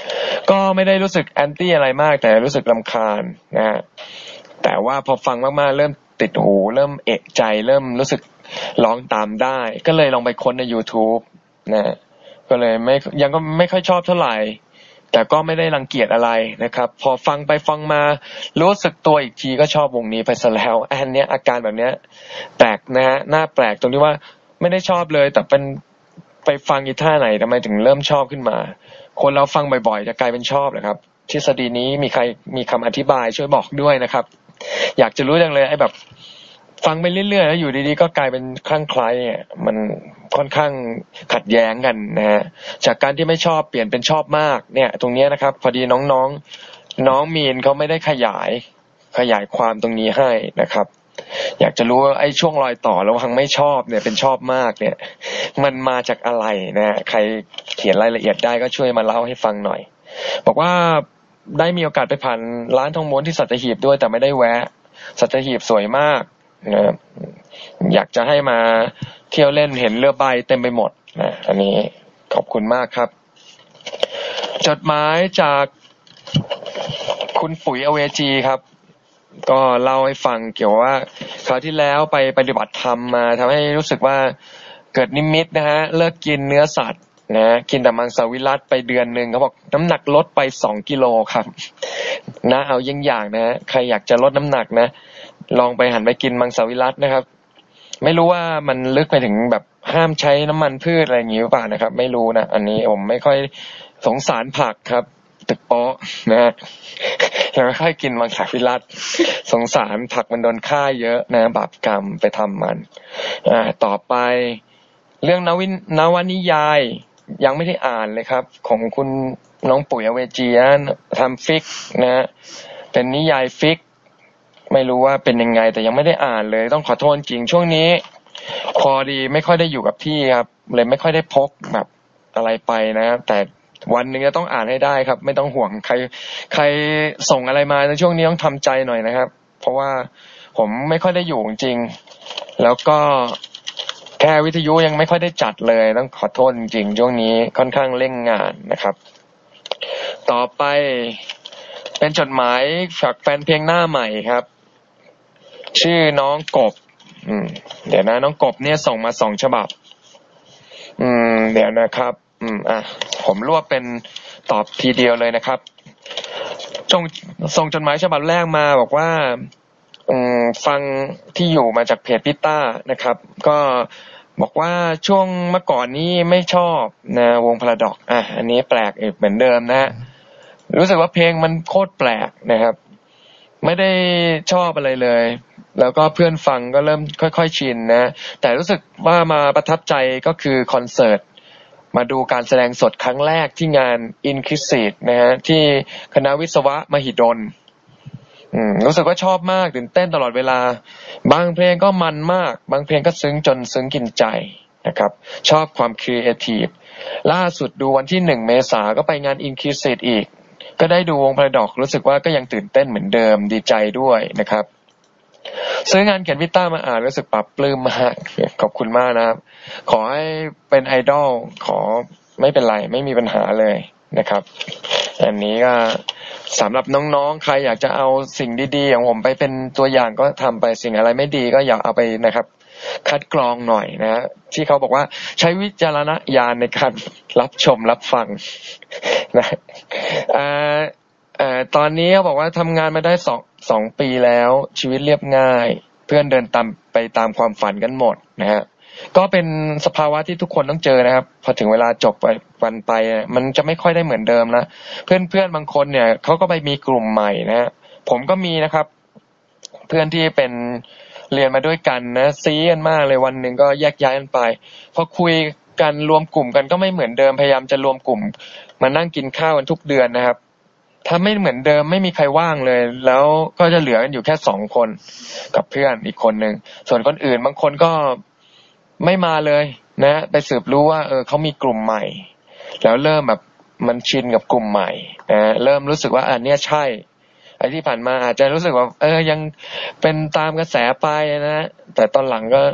S2: ก็ไม่ได้รู้สึกแอนตี้อะไรมากแต่รู้สึกรำคาญนะฮะแต่ว่าพอฟังมากๆเริ่มติดหูเริ่มเอะใจเริ่มรู้สึกร้องตามได้ก็เลยลองไปค้นใน YouTube นะก็เลยไม่ยังก็ไม่ค่อยชอบเท่าไหร่แต่ก็ไม่ได้รังเกียจอะไรนะครับพอฟังไปฟังมารู้สึกตัวอีกทีก็ชอบวงนี้ไปซะแล้วอันเนี้ยอาการแบบเนี้ยแปลกนะฮะน่าแปลกตรงที่ว่าไม่ได้ชอบเลยแต่เป็นไปฟังอีท่าไหนทำไมถึงเริ่มชอบขึ้นมาคนเราฟังบ่อยๆจะกลายเป็นชอบเหรอครับทฤษฎีนี้มีใครมีคำอธิบายช่วยบอกด้วยนะครับอยากจะรู้จังเลยไอ้แบบฟังไปเรื่อยๆแล้วอยู่ดีๆก็กลายเป็นคลั่งไคล้เนี่ยมันค่อนข้างขัดแย้งกันนะฮะจากการที่ไม่ชอบเปลี่ยนเป็นชอบมากเนี่ยตรงนี้นะครับพอดีน้องๆน้องมีนเขาไม่ได้ขยายขยายความตรงนี้ให้นะครับอยากจะรู้ว่าไอ้ช่วงรอยต่อระหว่างไม่ชอบเนี่ยเป็นชอบมากเนี่ยมันมาจากอะไรนะฮะใครเขียนรายละเอียดได้ก็ช่วยมาเล่าให้ฟังหน่อยบอกว่าได้มีโอกาสไปผ่านร้านทองม้วนที่สัตหีบด้วยแต่ไม่ได้แวะสัตหีบสวยมากนะอยากจะให้มาเที่ยวเล่นเห็นเรือใบเต็มไปหมดนะอันนี้ขอบคุณมากครับจดหมายจากคุณปุ๋ยอเวจีครับก็เล่าให้ฟังเกี่ยวว่าคราวที่แล้วไปปฏิบัติธรรมมาทำให้รู้สึกว่าเกิดนิมิตนะฮะเลิกกินเนื้อสัตว์นะกินแต่มังสวิรัติไปเดือนนึงเขาบอกน้ำหนักลดไปสองกิโลครับนะเอายิ่งอย่างนะฮะใครอยากจะลดน้ำหนักนะลองไปหันไปกินมังสวิรัตินะครับไม่รู้ว่ามันลึกไปถึงแบบห้ามใช้น้ำมันพืชอะไรอย่างนี้หรือเปล่านะครับไม่รู้นะอันนี้ผมไม่ค่อยสงสารผักครับตึกโป๊ะนะฮะยังไม่ค่อยกินมังสวิรัติสงสารผักมันโดนฆ่าเยอะนะบาปกรรมไปทำมันอ่าต่อไปเรื่องนวินนวนิยายยังไม่ได้อ่านเลยครับของคุณน้องปุ๋ยอเวจีทำฟิกนะเป็นนิยายฟิกไม่รู้ว่าเป็นยังไงแต่ยังไม่ได้อ่านเลยต้องขอโทษจริงช่วงนี้พอดีไม่ค่อยได้อยู่กับที่ครับเลยไม่ค่อยได้พกแบบอะไรไปนะครับแต่วันหนึ่งจะต้องอ่านให้ได้ครับไม่ต้องห่วงใครใครส่งอะไรมาในช่วงนี้ต้องทำใจหน่อยนะครับเพราะว่าผมไม่ค่อยได้อยู่จริงแล้วก็แค่วิทยุยังไม่ค่อยได้จัดเลยต้องขอโทษจริงๆช่วงนี้ค่อนข้างเร่งงานนะครับต่อไปเป็นจดหมายจากแฟนเพลงหน้าใหม่ครับชื่อน้องกบอืมเดี๋ยวนะน้องกบเนี่ยส่งมาสองฉบับอืมเดี๋ยวนะครับอืมอ่ะผมรวบเป็นตอบทีเดียวเลยนะครับส่งส่งจดหมายฉบับแรกมาบอกว่าอืมฟังที่อยู่มาจากเพจพิต้านะครับก็บอกว่าช่วงเมื่อก่อนนี้ไม่ชอบนะวงพาราดอกอ่ะอันนี้แปลกอีกเหมือนเดิมนะรู้สึกว่าเพลงมันโคตรแปลกนะครับไม่ได้ชอบอะไรเลยแล้วก็เพื่อนฟังก็เริ่มค่อยๆชินนะแต่รู้สึกว่ามาประทับใจก็คือคอนเสิร์ตมาดูการแสดงสดครั้งแรกที่งาน Inclusive นะฮะที่คณะวิศวะมหิดลอืมรู้สึกว่าชอบมากตื่นเต้นตลอดเวลาบางเพลงก็มันมากบางเพลงก็ซึ้งจนซึ้งกินใจนะครับชอบความครีเอทีฟล่าสุดดูวันที่หนึ่งเมษาก็ไปงาน Inclusive อีกก็ได้ดูวงพาราดอกรู้สึกว่าก็ยังตื่นเต้นเหมือนเดิมดีใจด้วยนะครับซื้องานเขียนพิต้ามาอ่านรู้สึกปรับปลื้มมากขอบคุณมากนะครับขอให้เป็นไอดอลขอไม่เป็นไรไม่มีปัญหาเลยนะครับอันนี้ก็สำหรับน้องๆใครอยากจะเอาสิ่งดีๆของผมไปเป็นตัวอย่างก็ทำไปสิ่งอะไรไม่ดีก็อย่าเอาไปนะครับคัดกรองหน่อยนะที่เขาบอกว่าใช้วิจารณญาณในการรับชมรับฟังนะอ่าเอ่อตอนนี้เขาบอกว่าทำงานมาได้สองสองปีแล้วชีวิตเรียบง่ายเพื่อนเดินตามไปตามความฝันกันหมดนะฮะก็เป็นสภาวะที่ทุกคนต้องเจอนะครับพอถึงเวลาจบไปวันไปมันจะไม่ค่อยได้เหมือนเดิมนะเพื่อนเพื่อนบางคนเนี่ยเขาก็ไปมีกลุ่มใหม่นะฮะผมก็มีนะครับเพื่อนที่เป็นเรียนมาด้วยกันนะซีกันมากเลยวันหนึ่งก็แยกย้ายกันไปพอคุยกันรวมกลุ่มกันก็ไม่เหมือนเดิมพยายามจะรวมกลุ่มมานั่งกินข้าวกันทุกเดือนนะครับถ้าไม่เหมือนเดิมไม่มีใครว่างเลยแล้วก็จะเหลือกันอยู่แค่สองคนกับเพื่อนอีกคนนึงส่วนคนอื่นบางคนก็ไม่มาเลยนะไปสืบรู้ว่าเออเขามีกลุ่มใหม่แล้วเริ่มแบบมันชินกับกลุ่มใหม่นะเริ่มรู้สึกว่าอันเนี้ยใช่ไอ้ที่ผ่านมาอาจจะรู้สึกว่าเออยังเป็นตามกระแสไปนะแต่ตอนหลังก็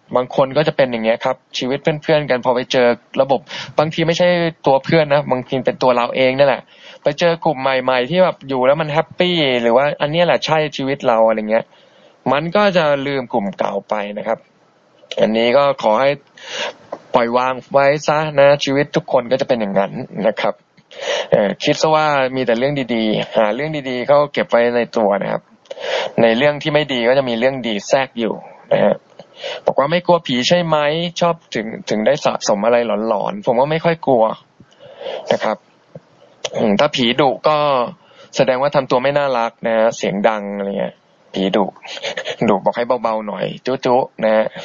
S2: บางคนก็จะเป็นอย่างเงี้ยครับชีวิตเพื่อนๆกันพอไปเจอระบบบางทีไม่ใช่ตัวเพื่อนนะบางทีเป็นตัวเราเองนั่นแหละไปเจอกลุ่มใหม่ๆที่แบบอยู่แล้วมันแฮปปี้หรือว่าอันนี้แหละใช่ชีวิตเราอะไรเงี้ยมันก็จะลืมกลุ่มเก่าไปนะครับอันนี้ก็ขอให้ปล่อยวางไว้ซะนะชีวิตทุกคนก็จะเป็นอย่างนั้นนะครับเออคิดซะว่ามีแต่เรื่องดีๆหาเรื่องดีๆเขาเก็บไว้ในตัวนะครับในเรื่องที่ไม่ดีก็จะมีเรื่องดีแทรกอยู่นะฮะบอกว่าไม่กลัวผีใช่ไหมชอบถึงถึงได้สะสมอะไรหลอนๆผมว่าไม่ค่อยกลัวนะครับถ้าผีดุก็แสดงว่าทำตัวไม่น่ารักนะเสียงดังอะไรเงี้ยผีดุดุบอกให้เบาๆหน่อยจุ๊ๆนะฮะ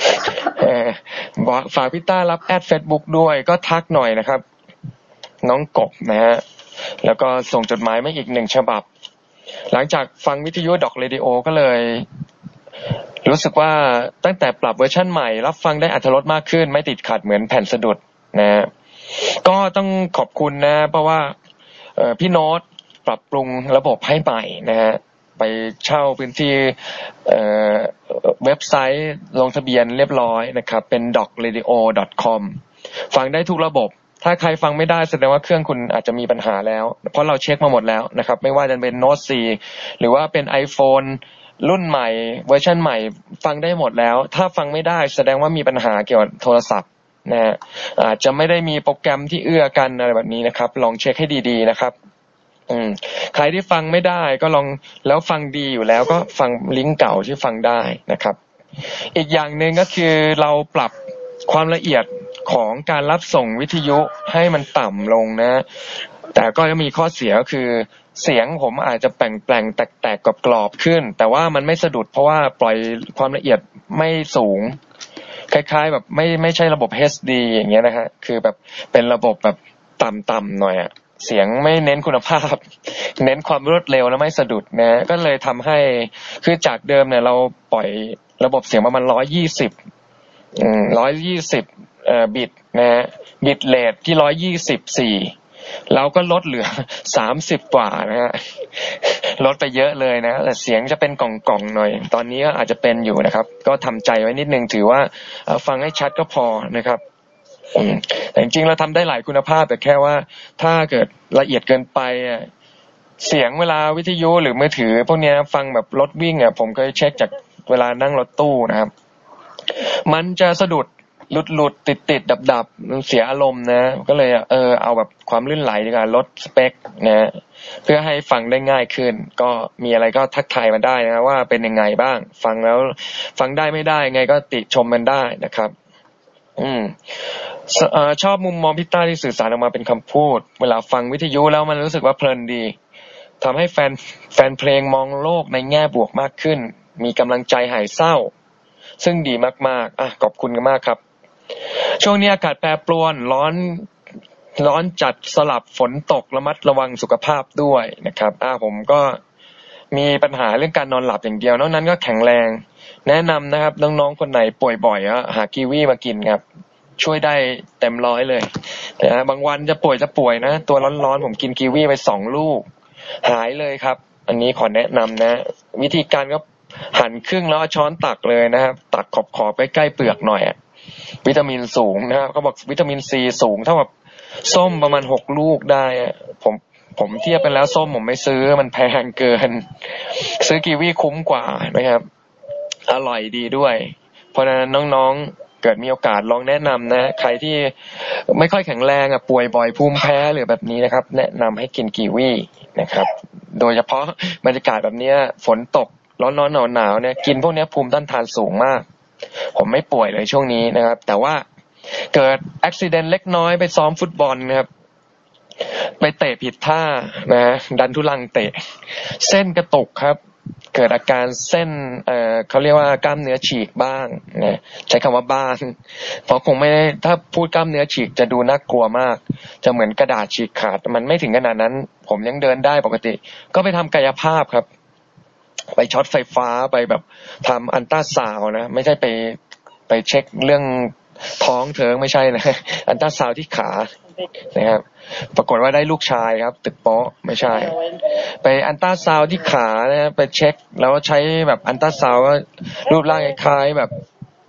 S2: บอกฝากพี่ต้ารับแอด Facebook ด้วยก็ทักหน่อยนะครับน้องกบนะฮะแล้วก็ส่งจดหมายมาอีกหนึ่งฉบับหลังจากฟังวิทยุดอกเรดิโอก็เลยรู้สึกว่าตั้งแต่ปรับเวอร์ชันใหม่รับฟังได้อรรถรสมากขึ้นไม่ติดขัดเหมือนแผ่นสะดุดนะฮะก็ต้องขอบคุณนะเพราะว่าเอ่อพี่โน้ตปรับปรุงระบบให้ใหม่นะฮะไปเช่าพื้นที่เอ่อเว็บไซต์ลงทะเบียนเรียบร้อยนะครับเป็น ดอกเรดิโอ ดอท คอม ฟังได้ทุกระบบถ้าใครฟังไม่ได้แสดงว่าเครื่องคุณอาจจะมีปัญหาแล้วเพราะเราเช็คมาหมดแล้วนะครับไม่ว่าจะเป็นโน้ตสี่ หรือว่าเป็น iPhone รุ่นใหม่เวอร์ชันใหม่ฟังได้หมดแล้วถ้าฟังไม่ได้แสดงว่ามีปัญหาเกี่ยวกับโทรศัพท์นะฮะอาจจะไม่ได้มีโปรแกรมที่เอื้อกันอะไรแบบนี้นะครับลองเช็คให้ดีๆนะครับอืมใครที่ฟังไม่ได้ก็ลองแล้วฟังดีอยู่แล้วก็ฟังลิงก์เก่าที่ฟังได้นะครับอีกอย่างหนึ่งก็คือเราปรับความละเอียดของการรับส่งวิทยุให้มันต่ำลงนะแต่ก็จะมีข้อเสียก็คือเสียงผมอาจจะแปลงๆแตกๆกรอบๆขึ้นแต่ว่ามันไม่สะดุดเพราะว่าปล่อยความละเอียดไม่สูงคล้ายๆแบบไม่ไม่ใช่ระบบ เอช ดี อย่างเงี้ยนะฮะคือแบบเป็นระบบแบบต่ำๆหน่อยอะเสียงไม่เน้นคุณภาพเน้นความรวดเร็วและไม่สะดุดนะก็เลยทำให้คือจากเดิมเนี่ยเราปล่อยระบบเสียงประมาณหนึ่งร้อยยี่สิบอืมหนึ่งร้อยยี่สิบเอ่อบิตนะฮะบิตเรทที่หนึ่งร้อยยี่สิบสี่เราก็ลดเหลือสามสิบกว่านะฮะลดไปเยอะเลยนะแต่เสียงจะเป็นกล่องๆหน่อยตอนนี้ก็อาจจะเป็นอยู่นะครับก็ทำใจไว้นิดนึงถือว่าฟังให้ชัดก็พอนะครับแต่จริงๆเราทำได้หลายคุณภาพแต่แค่ว่าถ้าเกิดละเอียดเกินไปเสียงเวลาวิทยุหรือมือถือพวกนี้ฟังแบบรถวิ่งอ่ะผมเคยเช็คจากเวลานั่งรถตู้นะครับมันจะสะดุดหลุดหลุดติดติดดับดับเสียอารมณ์นะก็เลยเออเอาแบบความลื่นไหลดีกว่าลดสเปคนะเพื่อให้ฟังได้ง่ายขึ้นก็มีอะไรก็ทักทายมาได้นะว่าเป็นยังไงบ้างฟังแล้วฟังได้ไม่ได้ไงก็ติชมมันได้นะครับอืมเอ่อชอบมุมมองพี่ต้าที่สื่อสารออกมาเป็นคำพูดเวลาฟังวิทยุแล้วมันรู้สึกว่าเพลินดีทำให้แฟนแฟนเพลงมองโลกในแง่บวกมากขึ้นมีกำลังใจหายเศร้าซึ่งดีมากๆอ่ะขอบคุณกันมากครับช่วงนี้อากาศแปรปรวนร้อนร้อนจัดสลับฝนตกระมัดระวังสุขภาพด้วยนะครับอ่ะผมก็มีปัญหาเรื่องการนอนหลับอย่างเดียวนอกนั้นก็แข็งแรงแนะนำนะครับน้องๆคนไหนป่วยบ่อยอ่ะหากีวีมากินครับช่วยได้เต็มร้อยเลยนะบางวันจะป่วยจะป่วยนะตัวร้อนๆผมกินกีวีไปสองลูกหายเลยครับอันนี้ขอแนะนำนะวิธีการก็หั่นครึ่งแล้วช้อนตักเลยนะครับตักขอบๆใกล้ๆเปลือกหน่อยอ่ะวิตามินสูงนะครับเขาบอกวิตามินซีสูงเท่ากับส้มประมาณหกลูกได้ผมผมเทียบกันแล้วส้มผมไม่ซื้อมันแพงเกินซื้อกีวีคุ้มกว่านะครับอร่อยดีด้วยเพราะฉะนั้นน้องๆเกิดมีโอกาสลองแนะนำนะใครที่ไม่ค่อยแข็งแรงอ่ะป่วยบ่อยภูมิแพ้หรือแบบนี้นะครับแนะนำให้กินกีวีนะครับโดยเฉพาะบรรยากาศแบบนี้ฝนตกร้อนๆหนาวๆเนี่ยกินพวกนี้ภูมิต้านทานสูงมากผมไม่ป่วยเลยช่วงนี้นะครับแต่ว่าเกิดอุบัติเหตุเล็กน้อยไปซ้อมฟุตบอลนะครับไปเตะผิดท่านะดันทุลังเตะเส้นกระตุกครับเกิดอาการเส้นเอ่อเขาเรียกว่ากล้ามเนื้อฉีกบ้างนะใช้คำว่าบ้างเพราะคงไม่ได้ถ้าพูดกล้ามเนื้อฉีกจะดูน่ากลัวมากจะเหมือนกระดาษฉีกขาดมันไม่ถึงขนาดนั้นผมยังเดินได้ปกติก็ไปทำกายภาพครับไปช็อตไฟฟ้าไปแบบทำอัลตราซาวน์นะไม่ใช่ไปไปเช็คเรื่องท้องเถิงไม่ใช่นะอัลตราซาวน์ที่ขานะครับปรากฏว่าได้ลูกชายครับตึกโป๊ะไม่ใช่ไปอัลตราซาวน์ที่ขานะไปเช็คแล้วใช้แบบอัลตราซาวน์รูปร่างคล้ายๆแบบ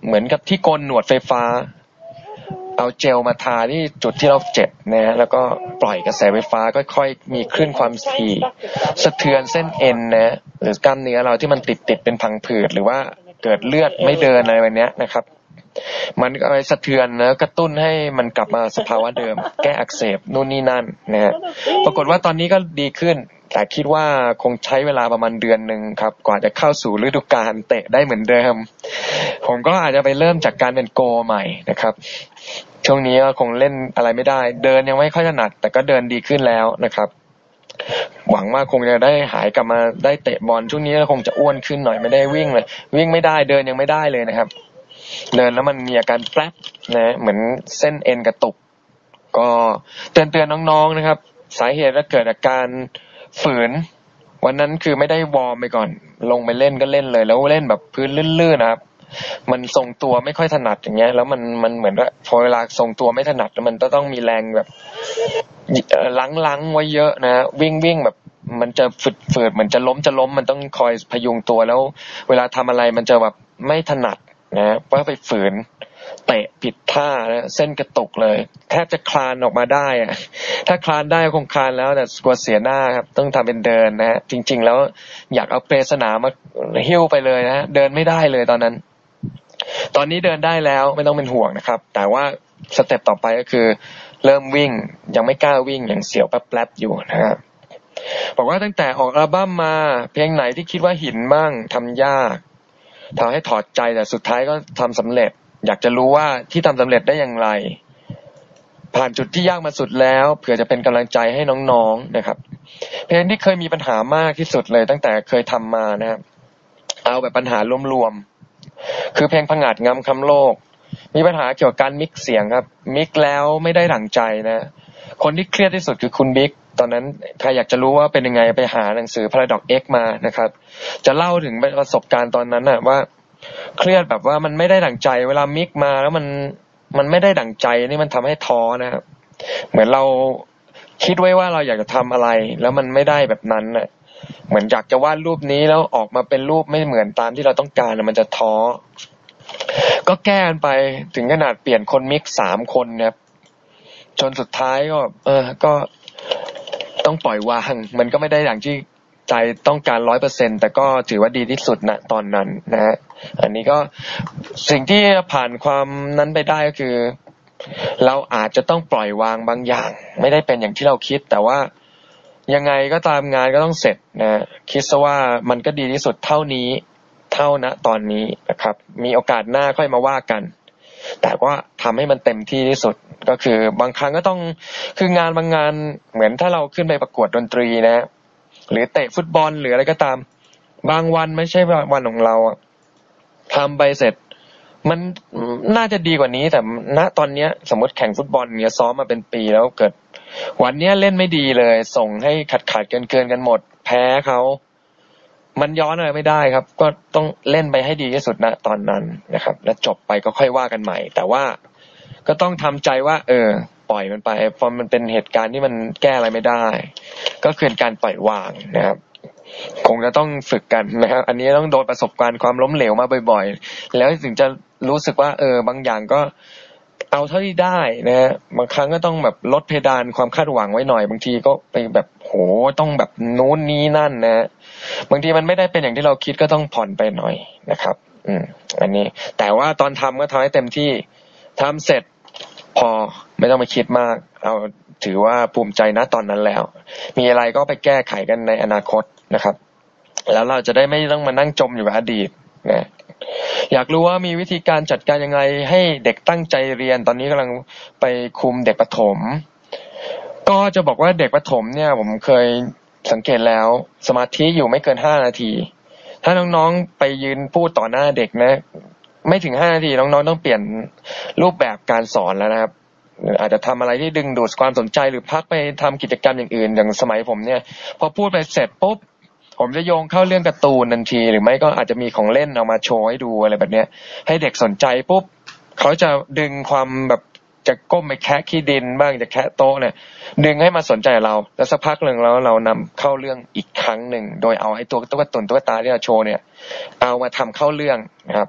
S2: เหมือนกับที่โกนหนวดไฟฟ้าเอาเจลมาทาที่จุดที่เราเจ็บนะแล้วก็ปล่อยกระแสไฟฟ้าค่อยๆมีคลื่นความถี่สะเทือนเส้นเอ็นนะหรือกล้ามเนื้อเราที่มันติดติดเป็นพังผืดหรือว่าเกิดเลือดไม่เดินอะไรแบบนี้นะครับมันก็ไปสะเทือนแล้วกระตุ้นให้มันกลับมาสภาวะเดิมแก้อักเสบนู่นนี่นั่นนะฮะปรากฏว่าตอนนี้ก็ดีขึ้นแต่คิดว่าคงใช้เวลาประมาณเดือนหนึ่งครับกว่าจะเข้าสู่ฤดูกาลเตะได้เหมือนเดิมผมก็อาจจะไปเริ่มจากการเป็นโกใหม่นะครับช่วงนี้ก็คงเล่นอะไรไม่ได้เดินยังไม่ค่อยถนัดแต่ก็เดินดีขึ้นแล้วนะครับหวังว่าคงจะได้หายกลับมาได้เตะบอลช่วงนี้คงจะอ้วนขึ้นหน่อยไม่ได้วิ่งเลยวิ่งไม่ได้เดินยังไม่ได้เลยนะครับเดินแล้วมันมีอาการแฟลปนะเหมือนเส้นเอ็นกระตุกก็เตือนเตือนน้องๆนะครับสาเหตุว่าเกิดอาการฝืนวันนั้นคือไม่ได้วอร์มไปก่อนลงไปเล่นก็เล่นเลยแล้วเล่นแบบพื้นลื่นๆนะครับมันทรงตัวไม่ค่อยถนัดอย่างเงี้ยแล้วมันมันเหมือนว่าพอเวลาทรงตัวไม่ถนัดมันก็ต้องมีแรงแบบลังๆไว้เยอะนะวิ่งวิ่งแบบมันจะฝืดๆเหมือนจะล้มจะล้มมันต้องคอยพยุงตัวแล้วเวลาทำอะไรมันจะแบบไม่ถนัดนะเพราะไปฝืนเตะผิดท่านะเส้นกระตุกเลยแทบจะคลานออกมาได้อะถ้าคลานได้คงคลานแล้วแต่กลัวเสียหน้าครับต้องทำเป็นเดินนะฮะจริงๆแล้วอยากเอาเปรสนามมาหิ้วไปเลยนะเดินไม่ได้เลยตอนนั้นตอนนี้เดินได้แล้วไม่ต้องเป็นห่วงนะครับแต่ว่าสเต็ปต่อไปก็คือเริ่มวิ่งยังไม่กล้าวิ่งอย่างเสียวแป๊บๆอยู่นะครับบอกว่าตั้งแต่ออกอัลบั้มมาเพลงไหนที่คิดว่าหินบ้างทำยากทำให้ถอดใจแต่สุดท้ายก็ทำสำเร็จอยากจะรู้ว่าที่ทำสำเร็จได้อย่างไรผ่านจุดที่ยากมาสุดแล้วเผื่อจะเป็นกำลังใจให้น้องๆนะครับเพลงที่เคยมีปัญหามากที่สุดเลยตั้งแต่เคยทำมานะครับเอาแบบปัญหารวมๆคือเพลงผงาดงำคำโลกมีปัญหาเกี่ยวกับการมิกเสียงครับมิกแล้วไม่ได้ดั่งใจนะคนที่เครียดที่สุดคือคุณบิ๊กตอนนั้นใครอยากจะรู้ว่าเป็นยังไงไปหาหนังสือ Paradox X มานะครับจะเล่าถึงประสบการณ์ตอนนั้นน่ะว่าเครียดแบบว่ามันไม่ได้ดั่งใจเวลามิกมาแล้วมันมันไม่ได้ดั่งใจนี่มันทำให้ท้อนะครับเหมือนเราคิดไว้ว่าเราอยากจะทำอะไรแล้วมันไม่ได้แบบนั้นน่ะเหมือนอยากจะวาดรูปนี้แล้วออกมาเป็นรูปไม่เหมือนตามที่เราต้องการมันจะท้อก็แก้กันไปถึงขนาดเปลี่ยนคนมิกสามคนเนี่ยจนสุดท้ายก็เออก็ต้องปล่อยวางมันก็ไม่ได้อย่างที่ใจต้องการ ร้อยเปอร์เซ็นต์ แต่ก็ถือว่าดีที่สุดณตอนนั้นนะฮะอันนี้ก็สิ่งที่ผ่านความนั้นไปได้ก็คือเราอาจจะต้องปล่อยวางบางอย่างไม่ได้เป็นอย่างที่เราคิดแต่ว่ายังไงก็ตามงานก็ต้องเสร็จนะคิดซะว่ามันก็ดีที่สุดเท่านี้เท่าณตอนนี้นะครับมีโอกาสหน้าค่อยมาว่ากันแต่ว่าทำให้มันเต็มที่ที่สุดก็คือบางครั้งก็ต้องคืองานบางงานเหมือนถ้าเราขึ้นไปประกวดดนตรีนะหรือเตะฟุตบอลหรืออะไรก็ตามบางวันไม่ใช่วันของเราทำไปเสร็จมันน่าจะดีกว่านี้แต่ณตอนนี้สมมติแข่งฟุตบอลเนี่ยซ้อมมาเป็นปีแล้วเกิดวันนี้เล่นไม่ดีเลยส่งให้ขาดขาดเกินเกินกันหมดแพ้เขามันย้อนอะไรไม่ได้ครับก็ต้องเล่นไปให้ดีที่สุดณตอนนั้นนะครับแล้วจบไปก็ค่อยว่ากันใหม่แต่ว่าก็ต้องทำใจว่าเออปล่อยมันไปเพราะมันเป็นเหตุการณ์ที่มันแก้อะไรไม่ได้ก็คือการปล่อยวางนะครับคงจะต้องฝึกกันนะครับอันนี้ต้องโดนประสบการณ์ความล้มเหลวมาบ่อยๆแล้วถึงจะรู้สึกว่าเออบางอย่างก็เอาเท่าที่ได้นะฮะบางครั้งก็ต้องแบบลดเพดานความคาดหวังไว้หน่อยบางทีก็ไปแบบโหต้องแบบนู้นนี้นั่นนะบางทีมันไม่ได้เป็นอย่างที่เราคิดก็ต้องผ่อนไปหน่อยนะครับอืมอันนี้แต่ว่าตอนทำก็ทำให้เต็มที่ทำเสร็จพอไม่ต้องไปคิดมากเอาถือว่าภูมิใจนะตอนนั้นแล้วมีอะไรก็ไปแก้ไขกันในอนาคตนะครับแล้วเราจะได้ไม่ต้องมานั่งจมอยู่กับอดีตนะอยากรู้ว่ามีวิธีการจัดการยังไงให้เด็กตั้งใจเรียนตอนนี้กำลังไปคุมเด็กประถมก็จะบอกว่าเด็กประถมเนี่ยผมเคยสังเกตแล้วสมาธิอยู่ไม่เกินห้านาทีถ้าน้องๆไปยืนพูดต่อหน้าเด็กนะไม่ถึงห้านาทีน้องๆต้องเปลี่ยนรูปแบบการสอนแล้วนะครับอาจจะทำอะไรที่ดึงดูดความสนใจหรือพักไปทำกิจกรรมอย่างอื่นอย่างสมัยผมเนี่ยพอพูดไปเสร็จปุ๊บผมจะโยงเข้าเรื่องการ์ตูนทันทีหรือไม่ก็อาจจะมีของเล่นเอามาโชว์ให้ดูอะไรแบบเนี้ยให้เด็กสนใจปุ๊บเขาจะดึงความแบบจะก้มไปแคะขี้ดินบ้างจะแคะโต๊ะเนี่ยดึงให้มาสนใจเราแล้วสักพักหนึ่งแล้วเรานำเข้าเรื่องอีกครั้งหนึ่งโดยเอาไอ้ตัวตุ๊กตาตุ๊กตาที่เราโชว์เนี่ยเอามาทำเข้าเรื่องนะครับ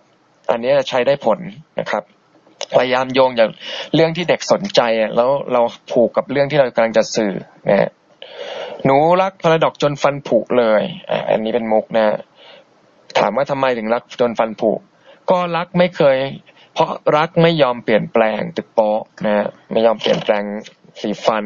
S2: อันนี้จะใช้ได้ผลนะครับพยายามโยงจากเรื่องที่เด็กสนใจแล้วเราผูกกับเรื่องที่เรากำลังจะสื่อนะหนูรักพาราดอกจนฟันผุเลยอันนี้เป็นมุกนะถามว่าทำไมถึงรักจนฟันผุก็รักไม่เคยเพราะรักไม่ยอมเปลี่ยนแปลงตึกโป๊ะนะไม่ยอมเปลี่ยนแปลงสีฟัน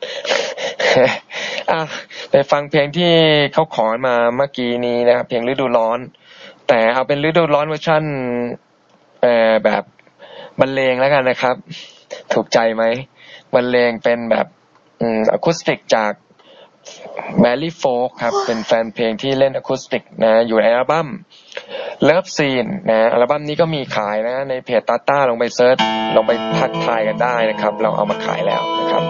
S2: อ่ะไปฟังเพลงที่เขาขอมาเมื่อกี้นี้นะครับเพลงฤดูร้อนแต่เอาเป็นฤดูร้อนเวอร์ชันเอ่อแบบบรรเลงแล้วกันนะครับถูกใจไหมบรรเลงเป็นแบบอืมอะคูสติกจากแบลลี่โฟกครับเป็นแฟนเพลงที่เล่นอะคูสติกนะอยู่ในอัลบั้มเลิฟซีนนะอัลบั้มนี้ก็มีขายนะในเพจตาต้าลงไปเซิร์ชลงไปทักทายกันได้นะครับเราเอามาขายแล้วนะครับ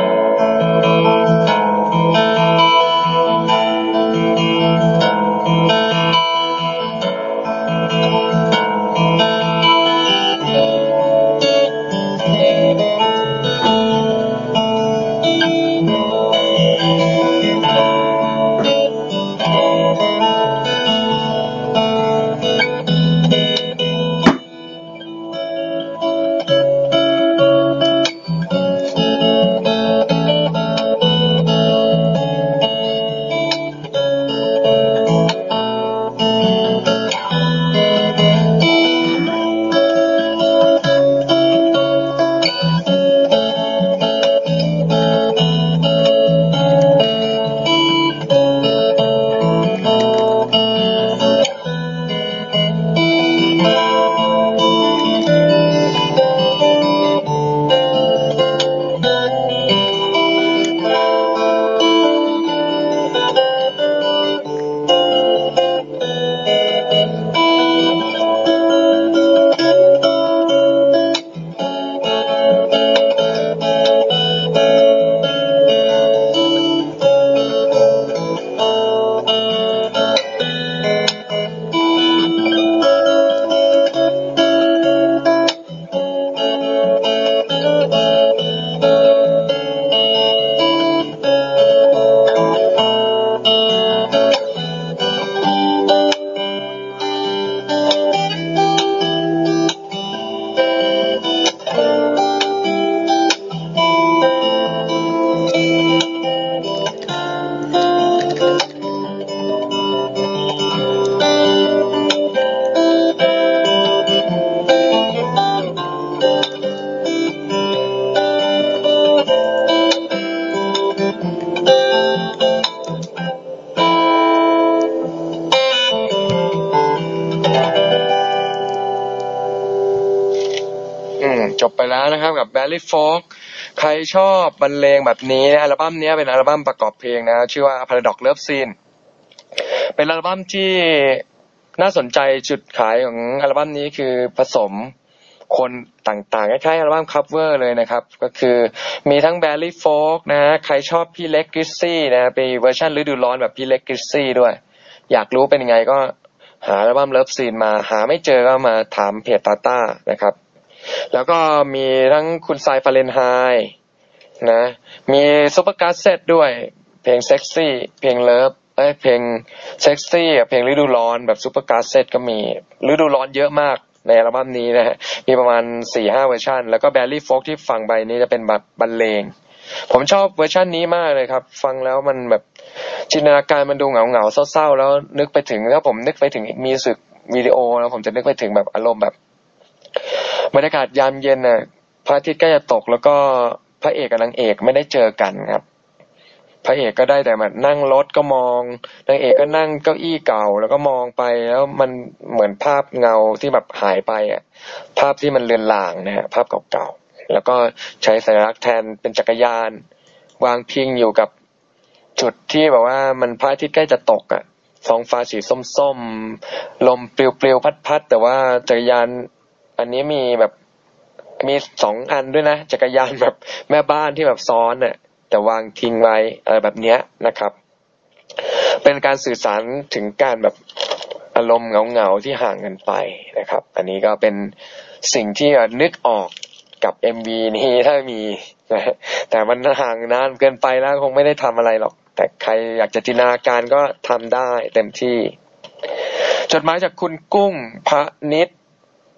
S2: จบไปแล้วนะครับกับ Valley Folk ใครชอบบรรเลงแบบนี้อัลบั้มนี้เป็นอัลบั้มประกอบเพลงนะชื่อว่า Paradox Love Scene เป็นอัลบั้มที่น่าสนใจจุดขายของอัลบั้มนี้คือผสมคนต่างๆคล้ายๆอัลบั้มคัฟเวอร์เลยนะครับก็คือมีทั้ง Valley Folk นะฮะใครชอบพี่เล็กกริซซี่นะเป็นเวอร์ชันฤดูร้อนแบบพี่เล็กกริซซี่ด้วยอยากรู้เป็นยังไงก็หาอัลบั้ม Love Scene มาหาไม่เจอก็มาถามเพจตาต้านะครับแล้วก็มีทั้งคุณทรายฟาเรนไฮต์นะมีซุปเปอร์การ์เซ็ตด้วยเพลงเซ็กซี่เพลงเลิฟเอ้ยเพลงเซ็กซี่เพลงฤดูร้อนแบบซุปเปอร์การ์เซ็ตก็มีฤดูร้อนเยอะมากในอัลบั้มนี้นะฮะมีประมาณ สี่ห้า เวอร์ชันแล้วก็แบลลี่โฟกที่ฟังไปนี้จะเป็นแบบบรรเลงผมชอบเวอร์ชันนี้มากเลยครับฟังแล้วมันแบบจินตนาการมันดูเหงาๆเศร้าๆแล้วนึกไปถึงถ้าผมนึกไปถึงมีสึกวิดีโอแล้วผมจะนึกไปถึงแบบอารมณ์แบบบรรยากาศยามเย็นน่ะพระอาทิตย์ใกล้จะตกแล้วก็พระเอกกับนางเอกไม่ได้เจอกันครับพระเอกก็ได้แต่มานั่งรถก็มองนางเอกก็นั่งเก้าอี้เก่าแล้วก็มองไปแล้วมันเหมือนภาพเงาที่แบบหายไปอ่ะภาพที่มันเลือนลางนะฮะภาพเก่าๆแล้วก็ใช้สัญลักษณ์แทนเป็นจักรยานวางพิงอยู่กับจุดที่แบบว่ามันพระอาทิตย์ใกล้จะตกอ่ะท้องฟ้าสีส้มๆลมปลิวๆพัดๆแต่ว่าจักรยานอันนี้มีแบบมีสองอันด้วยนะจักรยานแบบแม่บ้านที่แบบซ้อนน่ะแต่วางทิ้งไว้อะไรแบบเนี้ยนะครับเป็นการสื่อสารถึงการแบบอารมณ์เหงาๆที่ห่างกันไปนะครับอันนี้ก็เป็นสิ่งที่นึกออกกับ เอ็ม วี นี้ถ้ามีนะแต่มันห่างนานเกินไปแล้วคงไม่ได้ทำอะไรหรอกแต่ใครอยากจะจินตนาการก็ทำได้เต็มที่จดหมายจากคุณกุ้งพระนิด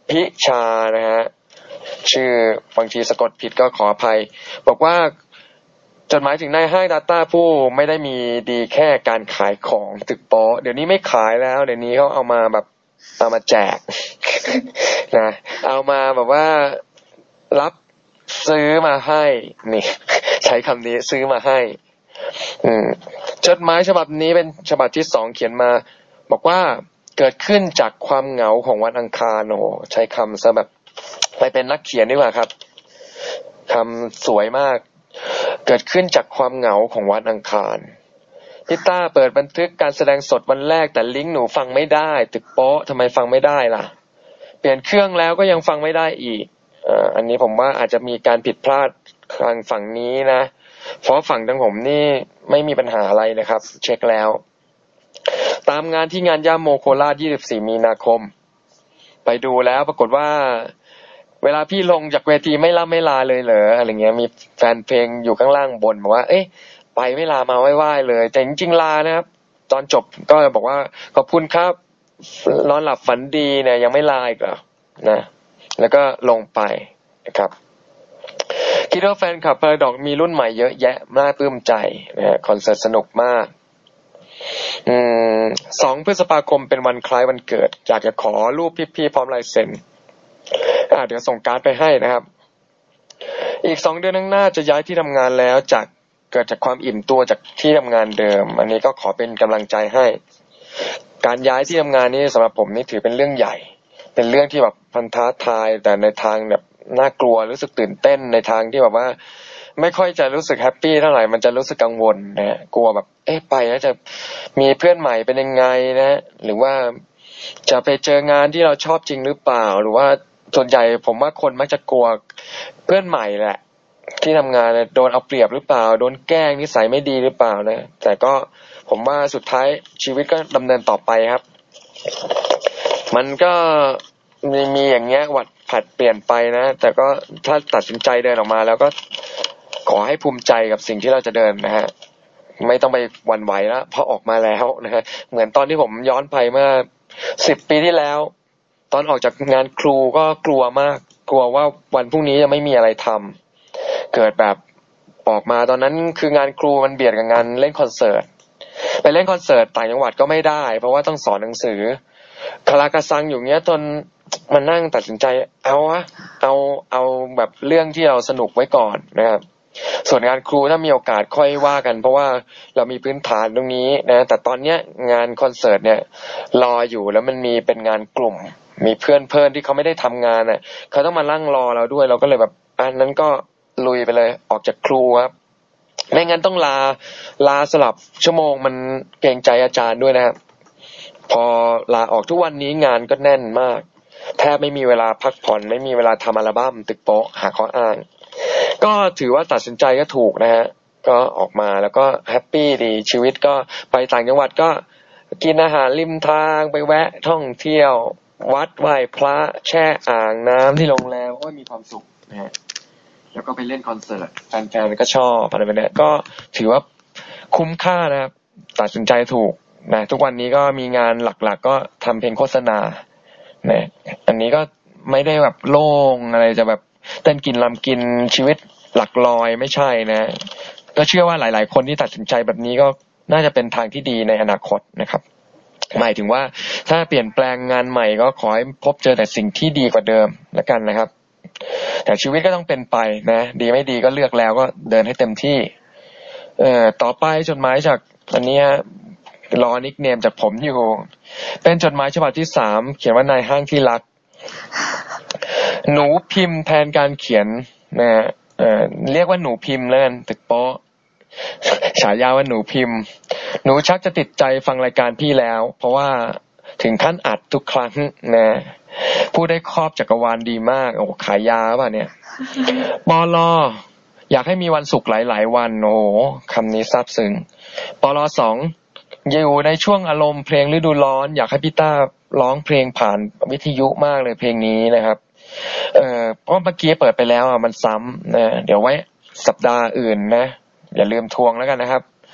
S2: พิชานะฮะชื่อบางทีสะกดผิดก็ขออภัยบอกว่าจดหมายถึงนายห้าง Data ผู้ไม่ได้มีดีแค่การขายของตึกโป๊ะเดี๋ยวนี้ไม่ขายแล้วเดี๋ยวนี้เขาเอามาแบบเอามาแจก นะเอามาแบบว่ารับซื้อมาให้นี่ใช้คำนี้ซื้อมาให้อืมจดหมายฉบับนี้เป็นฉบับที่สองเขียนมาบอกว่าเกิดขึ้นจากความเหงาของวันอังคารโอ้ใช้คำซะแบบไปเป็นนักเขียนดีกว่าครับคำสวยมากเกิดขึ้นจากความเหงาของวันอังคารพี่ต้าเปิดบันทึกการแสดงสดวันแรกแต่ลิงก์หนูฟังไม่ได้ตึกโป๊ะทำไมฟังไม่ได้ล่ะเปลี่ยนเครื่องแล้วก็ยังฟังไม่ได้อีกเอ่ออันนี้ผมว่าอาจจะมีการผิดพลาดทางฝั่งนี้นะเพราะฝั่งทางผมนี่ไม่มีปัญหาอะไรนะครับเช็คแล้วตามงานที่งานย่าโมโคราชยี่สิบสี่มีนาคมไปดูแล้วปรากฏว่าเวลาพี่ลงจากเวทีไม่ล่ำไม่ลาเลยเหรออะไรเงี้ยมีแฟนเพลงอยู่ข้างล่างบ่นบอกว่าเอ๊ะไปไม่ลามาไหว้ๆเลยแต่จริงๆลานะครับตอนจบก็บอกว่าขอบคุณครับนอนหลับฝันดีเนี่ยยังไม่ลาอีกเหรอนะแล้วก็ลงไปนะครับคิดว่าแฟนคลับพาราดอกมีรุ่นใหม่เยอะแยะน่าปลื้มใจนะคอนเสิร์ตสนุกมากอืมสองพฤษภาคมเป็นวันคล้ายวันเกิดอยากจะขอรูปพี่ๆพร้อมลายเซ็นอ่าเดี๋ยวส่งการ์ดไปให้นะครับอีกสองเดือนข้างหน้าจะย้ายที่ทำงานแล้วจากเกิดจากความอิ่มตัวจากที่ทำงานเดิมอันนี้ก็ขอเป็นกำลังใจให้การย้ายที่ทำงานนี้สำหรับผมนี่ถือเป็นเรื่องใหญ่เป็นเรื่องที่แบบพันท้าทายแต่ในทางแบบน่ากลัวรู้สึกตื่นเต้นในทางที่แบบว่าไม่ค่อยจะรู้สึกแฮปปี้เท่าไหร่มันจะรู้สึกกังวลนะกลัวแบบเอ๊ะไปแล้วจะมีเพื่อนใหม่เป็นยังไงนะหรือว่าจะไปเจองานที่เราชอบจริงหรือเปล่าหรือว่าส่วนใหญ่ผมว่าคนมักจะกลัวเพื่อนใหม่แหละที่ทำงานโดนเอาเปรียบหรือเปล่าโดนแกล้งนิสัยไม่ดีหรือเปล่านะแต่ก็ผมว่าสุดท้ายชีวิตก็ดำเนินต่อไปครับมันก็มีมีอย่างเงี้ยวัดผัดเปลี่ยนไปนะแต่ก็ถ้าตัดสินใจเดินออกมาแล้วก็ขอให้ภูมิใจกับสิ่งที่เราจะเดินนะฮะไม่ต้องไปหวั่นไหวแล้วเพราะออกมาแล้วนะฮะเหมือนตอนที่ผมย้อนไปเมื่อสิบปีที่แล้วตอนออกจากงานครูก็กลัวมากกลัวว่าวันพรุ่งนี้จะไม่มีอะไรทำเกิดแบบออกมาตอนนั้นคืองานครูมันเบียดกับงานเล่นคอนเสิร์ตไปเล่นคอนเสิร์ตต่างจังหวัดก็ไม่ได้เพราะว่าต้องสอนหนังสือคาราคาซังอยู่เงี้ยจนมานั่งตัดสินใจเอาวะเอาเอาแบบเรื่องที่เราสนุกไว้ก่อนนะครับส่วนงานครูถ้ามีโอกาสค่อยว่ากันเพราะว่าเรามีพื้นฐานตรงนี้นะแต่ตอนเนี้ยงานคอนเสิร์ตเนี่ยรออยู่แล้วมันมีเป็นงานกลุ่มมีเพื่อนเพื่อนที่เขาไม่ได้ทำงานน่ะเขาต้องมานั่งรอเราด้วยเราก็เลยแบบอันนั้นก็ลุยไปเลยออกจากครูครับไม่งั้นต้องลาลาสลับชั่วโมงมันเกรงใจอาจารย์ด้วยนะครับพอลาออกทุกวันนี้งานก็แน่นมากแทบไม่มีเวลาพักผ่อนไม่มีเวลาทำอัลบั้มตึกโป๊ะหาข้ออ้างก็ถือว่าตัดสินใจก็ถูกนะฮะก็ออกมาแล้วก็แฮปปี้ดีชีวิตก็ไปต่างจังหวัดก็กินอาหารริมทางไปแวะท่องเที่ยววัดไหว้พระแช่อ่างน้ำที่โรงแรมโอ้ยมีความสุขนะฮะแล้วก็ไปเล่นคอนเสิร์ตแฟนๆก็ชอบอะไรแบบนี้ก็ถือว่าคุ้มค่านะครับตัดสินใจถูกนะทุกวันนี้ก็มีงานหลักๆก็ทำเพลงโฆษณานะอันนี้ก็ไม่ได้แบบโล่งอะไรจะแบบเต้นกินลำกินชีวิตหลักลอยไม่ใช่นะก็เชื่อว่าหลายๆคนที่ตัดสินใจแบบนี้ก็น่าจะเป็นทางที่ดีในอนาคตนะครับหมายถึงว่าถ้าเปลี่ยนแปลงงานใหม่ก็ขอให้พบเจอแต่สิ่งที่ดีกว่าเดิมแล้วกันนะครับแต่ชีวิตก็ต้องเป็นไปนะดีไม่ดีก็เลือกแล้วก็เดินให้เต็มที่เอ่อต่อไปจดหมายจากอันนี้รอนิกเนมจากผมอยู่เป็นจดหมายฉบับที่สามเขียนว่านายห้างที่รักหนูพิมพ์แทนการเขียนนะฮะเอ่อเรียกว่าหนูพิมพ์แล้วกันตึกโป๊ะฉายาว่าหนูพิมพ์หนูชักจะติดใจฟังรายการพี่แล้วเพราะว่าถึงขั้นอัดทุกครั้งนะผู้ได้ครอบจักรวาลดีมากโอ้ขายยาป่ะเนี่ยปลออยากให้มีวันศุกร์หลายๆวันโอ้คำนี้ซาบซึ้งปลสองอยู่ในช่วงอารมณ์เพลงฤดูร้อนอยากให้พี่ต้าร้องเพลงผ่านวิทยุมากเลยเพลงนี้นะครับเอ่อเพราะเมื่อกี้เปิดไปแล้วอ่ะมันซ้ำนะเดี๋ยวไว้สัปดาห์อื่นนะอย่าลืมทวงแล้วกันนะครับ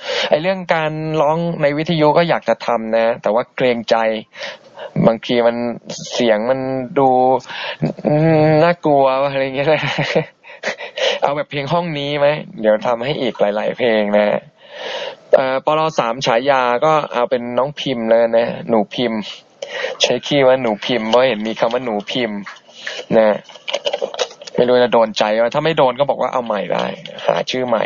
S2: ไอ้เรื่องการร้องในวิทยุก็อยากจะทำนะแต่ว่าเกรงใจบางทีมันเสียงมันดูน่ากลัวอะไรเงี้ยเลย เอาแบบเพลงห้องนี้ไหมเดี๋ยวทำให้อีกหลายๆเพลงนะเอ่อปลสามฉายาก็เอาเป็นน้องพิมพ์เลยนะหนูพิมพ์ใช้คีย์ว่าหนูพิมพ์เพราะเห็นมีคำว่าหนูพิมพ์นะไม่รู้จะโดนใจว่าถ้าไม่โดนก็บอกว่าเอาใหม่ได้หาชื่อใหม่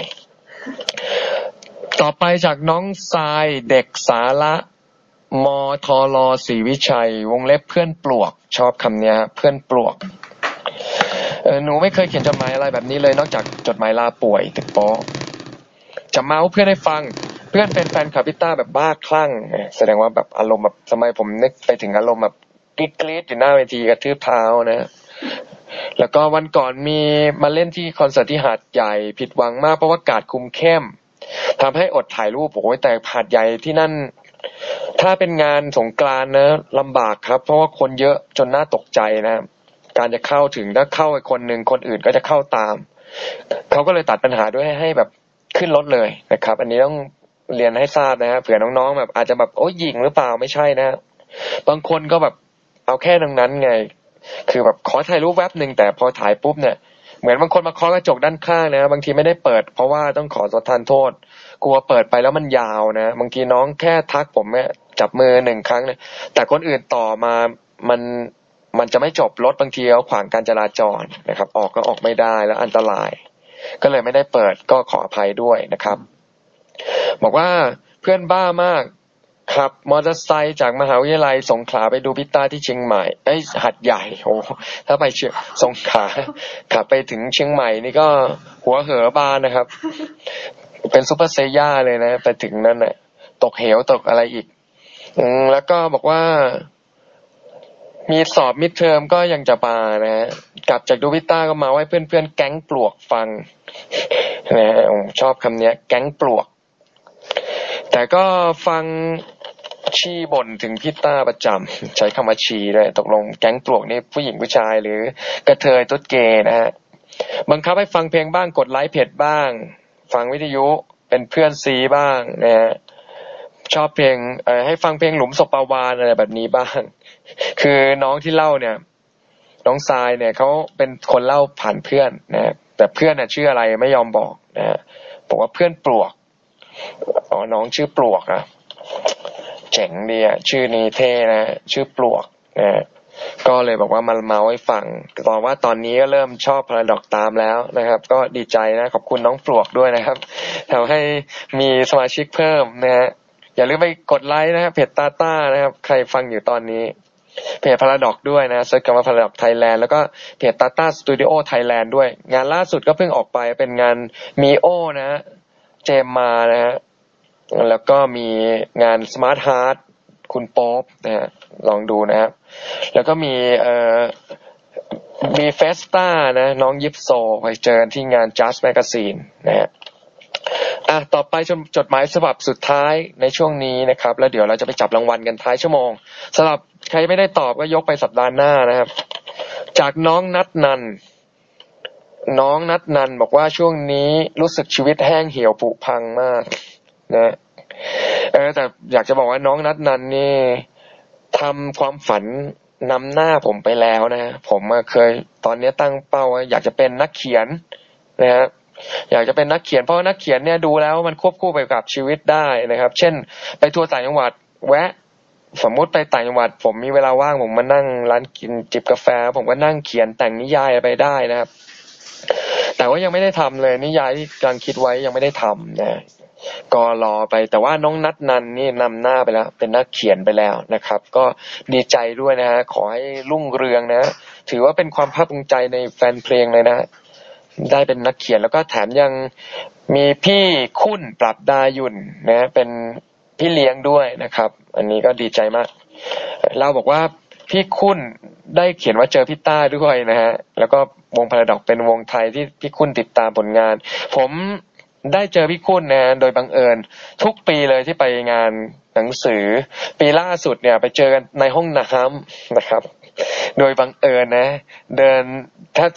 S2: ต่อไปจากน้องทรายเด็กสาระมทลศรีวิชัยวงเล็บเพื่อนปลวกชอบคำนี้เพื่อนปลวกเออหนูไม่เคยเขียนจดหมายอะไรแบบนี้เลยนอกจากจดหมายลาป่วยติดโป๊ะจะเมาเพื่อนให้ฟังเพื่อนเป็นแฟนคลับพี่ต้าแบบบ้าคลั่งแสดงว่าแบบอารมณ์แบบสมัยผมนึกไปถึงอารมณ์แบบกรี๊ดกรี๊ดอยู่หน้าเวทีกระทืบเท้านะแล้วก็วันก่อนมีมาเล่นที่คอนเสิร์ตที่หาดใหญ่ผิดหวังมากเพราะว่ากาดคุมเข้มทำให้อดถ่ายรูปโอ้ยแต่หาดใหญ่ที่นั่นถ้าเป็นงานสงกรานต์นะลำบากครับเพราะว่าคนเยอะจนน่าตกใจนะการจะเข้าถึงถ้าเข้าไปคนหนึ่งคนอื่นก็จะเข้าตามเขาก็เลยตัดปัญหาด้วยให้แบบขึ้นรถเลยนะครับอันนี้ต้องเรียนให้ทราบนะฮะเผื่อน้องๆแบบอาจจะแบบโอ้ยหญิงหรือเปล่าไม่ใช่นะบางคนก็แบบเอาแค่ตรงนั้นไงคือแบบขอถ่ายรูปแวบหนึ่งแต่พอถ่ายปุ๊บเนี่ยเหมือนบางคนมาเคาะกระจกด้านข้างนะบางทีไม่ได้เปิดเพราะว่าต้องขอทานโทษกลัวเปิดไปแล้วมันยาวนะบางทีน้องแค่ทักผมเนี่ยจับมือหนึ่งครั้งเนี่ยแต่คนอื่นต่อมามันมันจะไม่จบรถบางทีเขาขวางการจราจรนะครับออกก็ออกไม่ได้แล้วอันตรายก็เลยไม่ได้เปิดก็ขออภัยด้วยนะครับบอกว่าเพื่อนบ้ามากขับมอเตอร์ไซค์จากมหาวิทยาลัยสงขลาไปดูพี่ต้าที่เชียงใหม่ไอ้หัดใหญ่โอ้ถ้าไปเชียงสงขลาขับไปถึงเชียงใหม่นี่ก็หัวเหอบานนะครับเป็นซุปเปอร์เซย่าเลยนะไปถึงนั่นน่ะตกเหวตกอะไรอีกอืมแล้วก็บอกว่ามีสอบมิดเทอมก็ยังจะมานะฮะกลับจากดูพี่ต้าก็มาให้เพื่อนๆแก๊งปลวกฟังนะฮะชอบคำนี้แก๊งปลวกแต่ก็ฟังชีบ่นถึงพี่ต้าประจำใช้คำว่าชีเลยตกลงแก๊งปลวกนี่ผู้หญิงผู้ชายหรือกระเทยตุ๊ดเกย์นะฮะบังคับให้ฟังเพลงบ้างกดไลค์เพจบ้างฟังวิทยุเป็นเพื่อนซีบ้างนะฮะชอบเพลงเอ่อให้ฟังเพลงหลุมศพปาวานอะไรแบบนี้บ้างคือน้องที่เล่าเนี่ยน้องทรายเนี่ยเขาเป็นคนเล่าผ่านเพื่อนนะแต่เพื่อนน่ะชื่ออะไรไม่ยอมบอกนะบอกว่าเพื่อนปลวกอ๋อน้องชื่อปลวกนะเจ๋งดีอ่ะชื่อนี้เท่นะชื่อปลวกนะก็เลยบอกว่ามาเมาให้ฟังบอกว่าตอนนี้ก็เริ่มชอบพาราดอกตามแล้วนะครับก็ดีใจนะขอบคุณน้องปลวกด้วยนะครับทำให้มีสมาชิกเพิ่มนะฮะอย่าลืมไปกดไลค์นะครับเพจตาต้านะครับใครฟังอยู่ตอนนี้เพจพาราดอกด้วยนะเซิร์ชคำว่าพาราดอกไทยแลนด์แล้วก็เพจตาต้าสตูดิโอไทยแลนด์ด้วยงานล่าสุดก็เพิ่งออกไปเป็นงานมีโอนะเจมมานะฮะแล้วก็มีงานสมาร์ทฮาร์ทคุณโป๊ปนะฮะลองดูนะครับแล้วก็มีเอ่อมีเฟสต้านะน้องยิปโซไปเจอที่งาน Just Magazine นะฮะอ่ะต่อไปจดหมายฉบับสุดท้ายในช่วงนี้นะครับแล้วเดี๋ยวเราจะไปจับรางวัลกันท้ายชั่วโมงสำหรับใครไม่ได้ตอบก็ยกไปสัปดาห์หน้านะครับจากน้องนัทนันน้องนัทนันบอกว่าช่วงนี้รู้สึกชีวิตแห้งเหี่ยวผุพังมากนะเออแต่อยากจะบอกว่าน้องนัทนันนี่ทำความฝันนำหน้าผมไปแล้วนะผมเคยตอนนี้ตั้งเป้าว่าอยากจะเป็นนักเขียนนะครับอยากจะเป็นนักเขียนเพราะนักเขียนเนี่ยดูแล้วมันควบคู่ไปกับชีวิตได้นะครับเช่นไปทัวร์ต่างจังหวัดแวะสมมุติไปต่างจังหวัดผมมีเวลาว่างผมมานั่งร้านกินจิบกาแฟผมก็นั่งเขียนแต่งนิยายไปได้นะครับแต่ว่ายังไม่ได้ทำเลยนิยายที่กำลังคิดไว้ยังไม่ได้ทำนะก็รอไปแต่ว่าน้องนัทนันนี่นำหน้าไปแล้วเป็นนักเขียนไปแล้วนะครับก็ดีใจด้วยนะฮะขอให้รุ่งเรืองนะถือว่าเป็นความภาคภูมิใจในแฟนเพลงเลยนะได้เป็นนักเขียนแล้วก็แถมยังมีพี่คุ้นปรับดายุนนะเป็นพี่เลี้ยงด้วยนะครับอันนี้ก็ดีใจมากเราบอกว่าพี่คุ้นได้เขียนว่าเจอพี่ต้าด้วยนะฮะแล้วก็วงพาราดอกเป็นวงไทยที่พี่คุ้นติดตามผลงานผมได้เจอพี่คุ้นนะโดยบังเอิญทุกปีเลยที่ไปงานหนังสือปีล่าสุดเนี่ยไปเจอกันในห้องน้ำนะครับโดยบังเอิญนะเดินถ้าจะ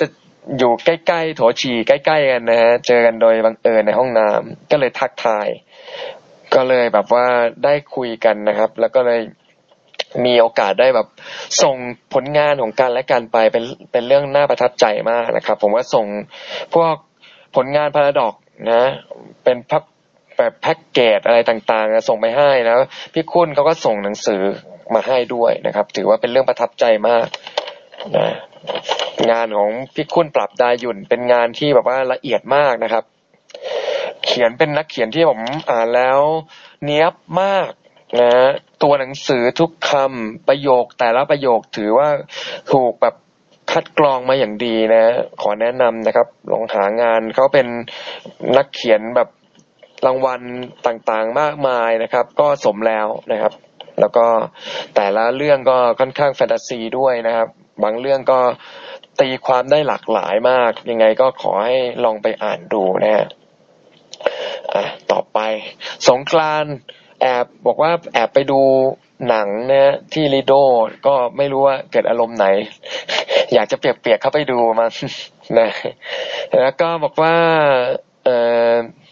S2: อยู่ใกล้ๆโถฉี่ใกล้ๆกันนะฮะเจอกันโดยบังเอิญในห้องน้ำก็เลยทักทายก็เลยแบบว่าได้คุยกันนะครับแล้วก็เลยมีโอกาสได้แบบส่งผลงานของกันและกันไปเป็นเป็นเรื่องน่าประทับใจมากนะครับผมว่าส่งพวกผลงานพาราดอกนะเป็นพับแบบแพ็กเกจอะไรต่างๆส่งไปให้แล้วพี่คุณเขาก็ส่งหนังสือมาให้ด้วยนะครับถือว่าเป็นเรื่องประทับใจมากนะงานของพี่คุณปรับดาหยุ่นเป็นงานที่แบบว่าละเอียดมากนะครับเขียนเป็นนักเขียนที่ผมอ่านแล้วเนี๊ยบมากนะตัวหนังสือทุกคำประโยคแต่ละประโยคถือว่าถูกแบบคัดกรองมาอย่างดีนะขอแนะนำนะครับลองหางานเขาเป็นนักเขียนแบบรางวัลต่างๆมากมายนะครับก็สมแล้วนะครับแล้วก็แต่ละเรื่องก็ค่อนข้างแฟนตาซีด้วยนะครับบางเรื่องก็ตีความได้หลากหลายมากยังไงก็ขอให้ลองไปอ่านดูนะฮะอ่ะต่อไปสงกรานต์แอบบอกว่าแอบไปดูหนังนะที่ลิโดก็ไม่รู้ว่าเกิดอารมณ์ไหน อยากจะเปียกๆเข้าไปดูมันนะแล้วก็บอกว่าเออ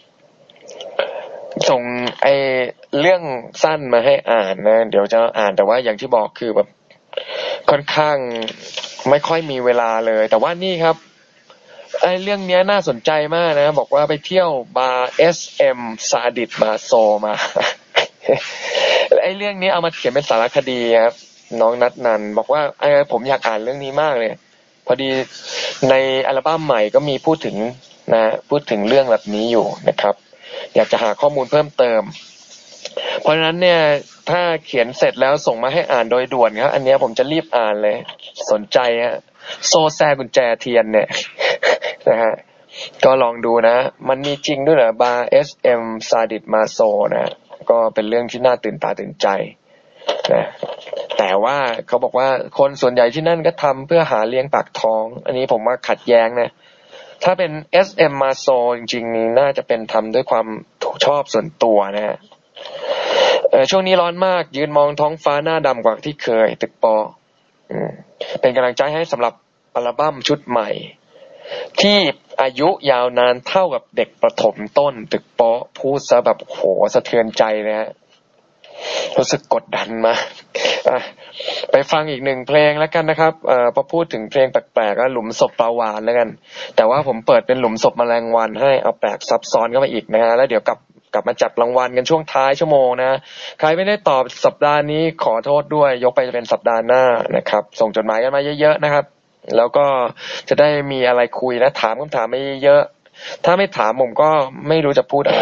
S2: ส่งไอเรื่องสั้นมาให้อ่านนะเดี๋ยวจะอ่านแต่ว่าอย่างที่บอกคือแบบค่อนข้างไม่ค่อยมีเวลาเลยแต่ว่านี่ครับไอเรื่องนี้น่าสนใจมากนะบอกว่าไปเที่ยวบาร์ เอส เอ็ม ซาดิสบาโซมา ไอเรื่องนี้เอามาเขียนเป็นสารคดีครับน้องนัทนันบอกว่าไอผมอยากอ่านเรื่องนี้มากเลยพอดีในอัลบั้มใหม่ก็มีพูดถึงนะพูดถึงเรื่องแบบนี้อยู่นะครับอยากจะหาข้อมูลเพิ่มเติมเพราะฉะนั้นเนี่ยถ้าเขียนเสร็จแล้วส่งมาให้อ่านโดยด่วนครับอันนี้ผมจะรีบอ่านเลยสนใจฮะโซแซกุญแจเทียนเนี่ยนะฮะก็ลองดูนะมันมีจริงด้วยเหรอบาร์ เอส เอ็ม ซาดิสมาโซนะก็เป็นเรื่องที่น่าตื่นตาตื่นใจนะแต่ว่าเขาบอกว่าคนส่วนใหญ่ที่นั่นก็ทำเพื่อหาเลี้ยงปากท้องอันนี้ผมว่าขัดแย้งนะถ้าเป็น เอส เอ็ม มาโซจริงๆนี่น่าจะเป็นทำด้วยความชอบส่วนตัวนะฮะเออช่วงนี้ร้อนมากยืนมองท้องฟ้าหน้าดำกว่าที่เคยตึกปออืมเป็นกำลังใจให้สำหรับอัลบั้มชุดใหม่ที่อายุยาวนานเท่ากับเด็กประถมต้นตึกปอพูดซะแบบโหสะเทือนใจเลยฮะรู้สึกกดดันมากอ่ะไปฟังอีกหนึ่งเพลงแล้วกันนะครับเอ่อพอพูดถึงเพลงแปลกๆก็หลุมศพปลาวาฬแล้วกันแต่ว่าผมเปิดเป็นหลุมศพแมลงวันให้เอาแปลกซับซ้อนเข้ามาอีกนะฮะแล้วเดี๋ยวกลับกลับมาจับรางวัลกันช่วงท้ายชั่วโมงนะใครไม่ได้ตอบสัปดาห์นี้ขอโทษด้วยยกไปเป็นสัปดาห์หน้านะครับส่งจดหมายกันมาเยอะๆนะครับแล้วก็จะได้มีอะไรคุยนะถามคำถามไม่เยอะถ้าไม่ถามผมก็ไม่รู้จะพูดอะไร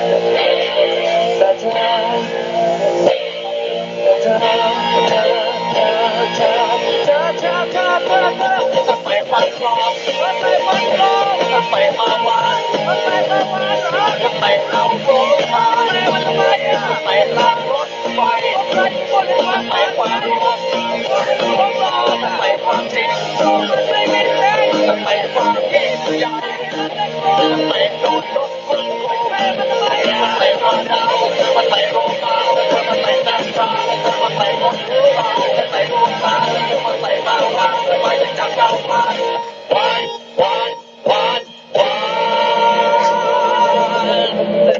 S2: แต่เธอแต่เธอเธอเธอเธอเธอเธอเธอเธอเธอจะไปฟันคลองจะไปฟันคลองจะไปมาวานจะไปมาวานจะไปเอาโครงทางจะไปลางรถไฟจะไปความรักจะไปความจริงจะไปความยิ่งใหญ่จะไปโดนรถคนโกงจะไปความดาวจะไปโรงพยาบาลจะไปน้ำตาจะไปหมดหัวจะไปโรงพยาบาลจะไปมาวางจะไปจับดาวพานวานวานวานวาน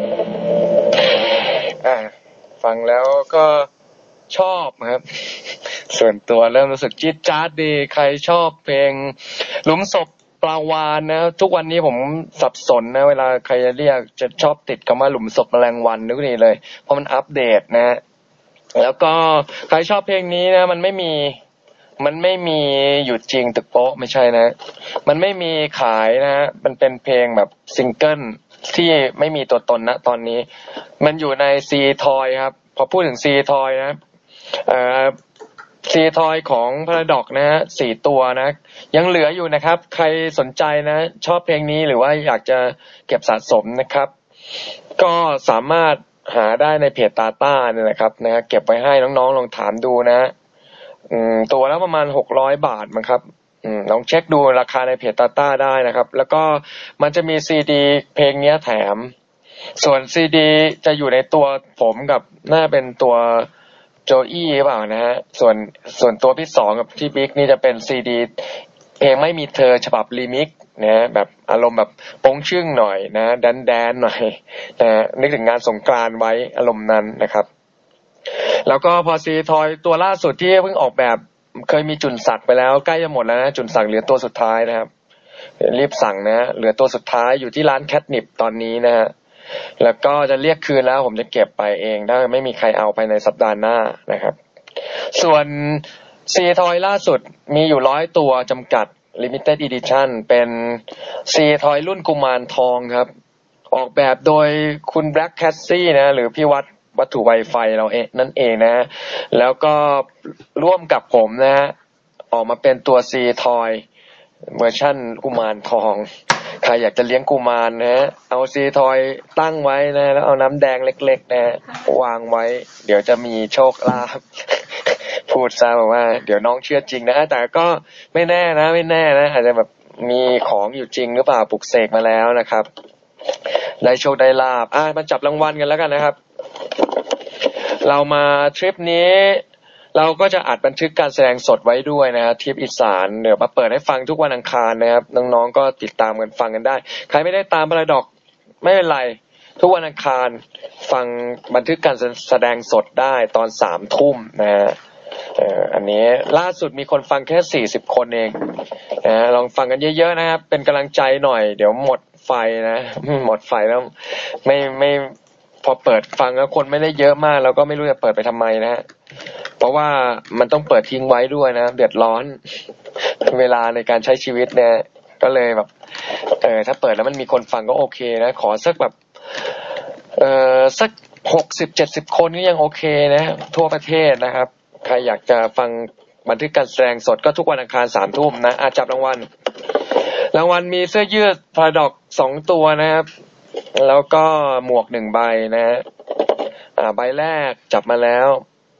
S2: อ่าฟังแล้วก็ชอบครับส่วนตัวเริ่มรู้สึกจี๊ดจ๊าดดีใครชอบเพลงหลุมศพปลาวาฬนะทุกวันนี้ผมสับสนนะเวลาใครจะเรียกจะชอบติดคำว่าหลุมศพแมลงวันนึกนี่เลยเพราะมันอัปเดตนะแล้วก็ใครชอบเพลงนี้นะมันไม่มีมันไม่มีอยู่จริงตึกโป๊ะไม่ใช่นะมันไม่มีขายนะฮะมันเป็นเพลงแบบซิงเกิลที่ไม่มีตัวตนนะตอนนี้มันอยู่ในซีทอยครับพอพูดถึงซีทอยนะเอ่อซีทอยของพาราดอกนะฮะสี่ตัวนะยังเหลืออยู่นะครับใครสนใจนะชอบเพลงนี้หรือว่าอยากจะเก็บสะสมนะครับก็สามารถหาได้ในเพจตาต้าเนี่ยแหละครับนะเก็บไว้ให้น้องๆลองถามดูนะอืมตัวละประมาณหกร้อยบาทมั้งครับอืมลองเช็คดูราคาในเพจตาต้าได้นะครับแล้วก็มันจะมีซีดีเพลงนี้แถมส่วนซีดีจะอยู่ในตัวผมกับน่าเป็นตัวโจอี้หรือเปล่านะฮะส่วนส่วนตัวพี่สองกับพี่บิ๊กนี่จะเป็นซีดีเพลงไม่มีเธอฉบับรีมิกซ์นะแบบอารมณ์แบบโป้งชึ่งหน่อยนะแดนแดนหน่อยนะนึกถึงงานสงกรานต์ไว้อารมณ์นั้นนะครับแล้วก็พอซีทอยตัวล่าสุดที่เพิ่งออกแบบเคยมีจุนสักไปแล้วใกล้จะหมดแล้วนะจุนสักเหลือตัวสุดท้ายนะครับรีบสั่งนะเหลือตัวสุดท้ายอยู่ที่ร้านแคทนิปตอนนี้นะฮะแล้วก็จะเรียกคืนแล้วผมจะเก็บไปเองถ้าไม่มีใครเอาไปในสัปดาห์หน้านะครับส่วนซีทอยล่าสุดมีอยู่ร้อยตัวจำกัด Limited Edition เป็นซีทอยรุ่นกุมารทองครับออกแบบโดยคุณ Black Cassie นะหรือพี่วัดวัตถุไวไฟเราเองนั่นเองนะแล้วก็ร่วมกับผมนะฮะออกมาเป็นตัวซีทอยเวอร์ชั่นกุมารทองใครอยากจะเลี้ยงกุมารนะฮะเอาซีทอยตั้งไว้นะแล้วเอาน้ำแดงเล็กๆนะวางไว้เดี๋ยวจะมีโชคลาภพูดซะบอกว่าเดี๋ยวน้องเชื่อจริงนะแต่ก็ไม่แน่นะไม่แน่นะอาจจะแบบมีของอยู่จริงหรือเปล่าปลุกเสกมาแล้วนะครับได้โชคได้ลาภอ่ะมาจับรางวัลกันแล้วกันนะครับเรามาทริปนี้เราก็จะอัดบันทึกการแสดงสดไว้ด้วยนะฮะทริปอีสานเดี๋ยวมาเปิดให้ฟังทุกวันอังคารนะครับน้องๆก็ติดตามกันฟังกันได้ใครไม่ได้ตามพาราดอกไม่เป็นไรทุกวันอังคารฟังบันทึกการแสดงสดได้ตอนสามทุ่มนะฮะเอ่ออันนี้ล่าสุดมีคนฟังแค่สี่สิบคนเองนะลองฟังกันเยอะๆนะครับเป็นกำลังใจหน่อยเดี๋ยวหมดไฟนะหมดไฟแล้วไม่ไม่พอเปิดฟังแล้วคนไม่ได้เยอะมากเราก็ไม่รู้จะเปิดไปทำไมนะฮะเพราะว่ามันต้องเปิดทิ้งไว้ด้วยนะเดือดร้อนเวลาในการใช้ชีวิตเนี่ยก็เลยแบบเออถ้าเปิดแล้วมันมีคนฟังก็โอเคนะขอสักแบบเออสักหกสิบเจ็ดสิบคนก็ยังโอเคนะทั่วประเทศนะครับใครอยากจะฟังบันทึกการแสดงสดก็ทุกวันอังคารสามทุ่มนะอาจับรางวัลรางวัลมีเสื้อยืดพาราดอกสองตัวนะครับแล้วก็หมวกหนึ่งใบนะฮะอ่าใบแรกจับมาแล้ว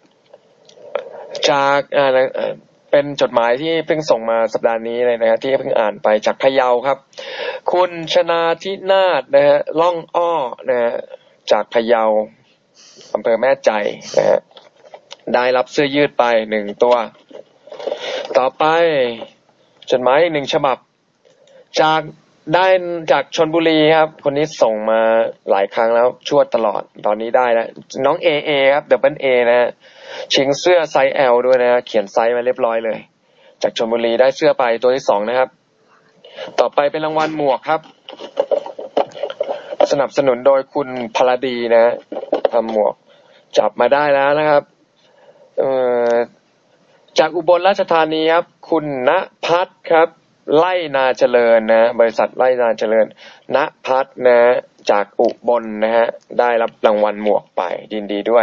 S2: จากอ่าเป็นจดหมายที่เพิ่งส่งมาสัปดาห์นี้เลยนะฮะที่เพิ่งอ่านไปจากพะเยาครับคุณชนาธินาถนะฮะล่องอ้อนะฮะจากพะเยาอำเภอแม่ใจนะฮะได้รับเสื้อยืดไปหนึ่งตัวต่อไปจดหมายอีกหนึ่งฉบับจากได้จากชลบุรีครับคนนี้ส่งมาหลายครั้งแล้วชวดตลอดตอนนี้ได้แล้วน้องเอเอครับดับเบิลเอนะฮะชิงเสื้อไซส์ L ด้วยนะเขียนไซส์มาเรียบร้อยเลยจากชลบุรีได้เสื้อไปตัวที่สองนะครับต่อไปเป็นรางวัลหมวกครับสนับสนุนโดยคุณพลดีนะทำหมวกจับมาได้แล้วนะครับเอ่อจากอุบลราชธานีครับคุณณพัฒน์ครับไล่นาเจริญนะบริษัทไล่นาเจริญณพัฒน์นะจากอุบลนะฮะได้รับรางวัลหมวกไปยินดีด้วย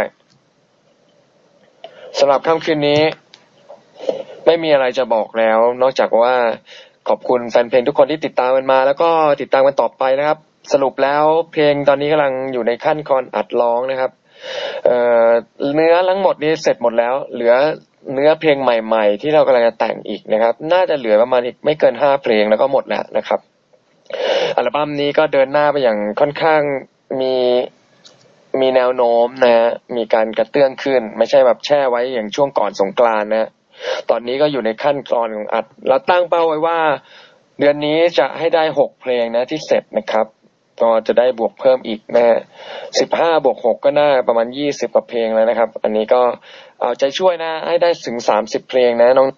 S2: สำหรับค่ำคืนนี้ไม่มีอะไรจะบอกแล้วนอกจากว่าขอบคุณแฟนเพลงทุกคนที่ติดตามกันมาแล้วก็ติดตามกันต่อไปนะครับสรุปแล้วเพลงตอนนี้กำลังอยู่ในขั้นตอนอัดร้องนะครับเอ่อเนื้อทั้งหมดนี้เสร็จหมดแล้วเหลือเนื้อเพลงใหม่ๆที่เรากำลังจะแต่งอีกนะครับน่าจะเหลือประมาณอีกไม่เกินห้าเพลงแล้วก็หมดแล้วนะครับอัลบั้มนี้ก็เดินหน้าไปอย่างค่อนข้างมีมีแนวโน้มนะฮะมีการกระเตื้องขึ้นไม่ใช่แบบแช่ไว้อย่างช่วงก่อนสงกรานต์นะตอนนี้ก็อยู่ในขั้นตอนของอัดเราตั้งเป้าไว้ว่าเดือนนี้จะให้ได้หกเพลงนะที่เสร็จนะครับก็จะได้บวกเพิ่มอีกนะสิบห้าบวกหกก็น่าประมาณยี่สิบกว่าเพลงแล้วนะครับอันนี้ก็เอาใจช่วยนะให้ได้ถึงสามสิบเพลงนะน้อง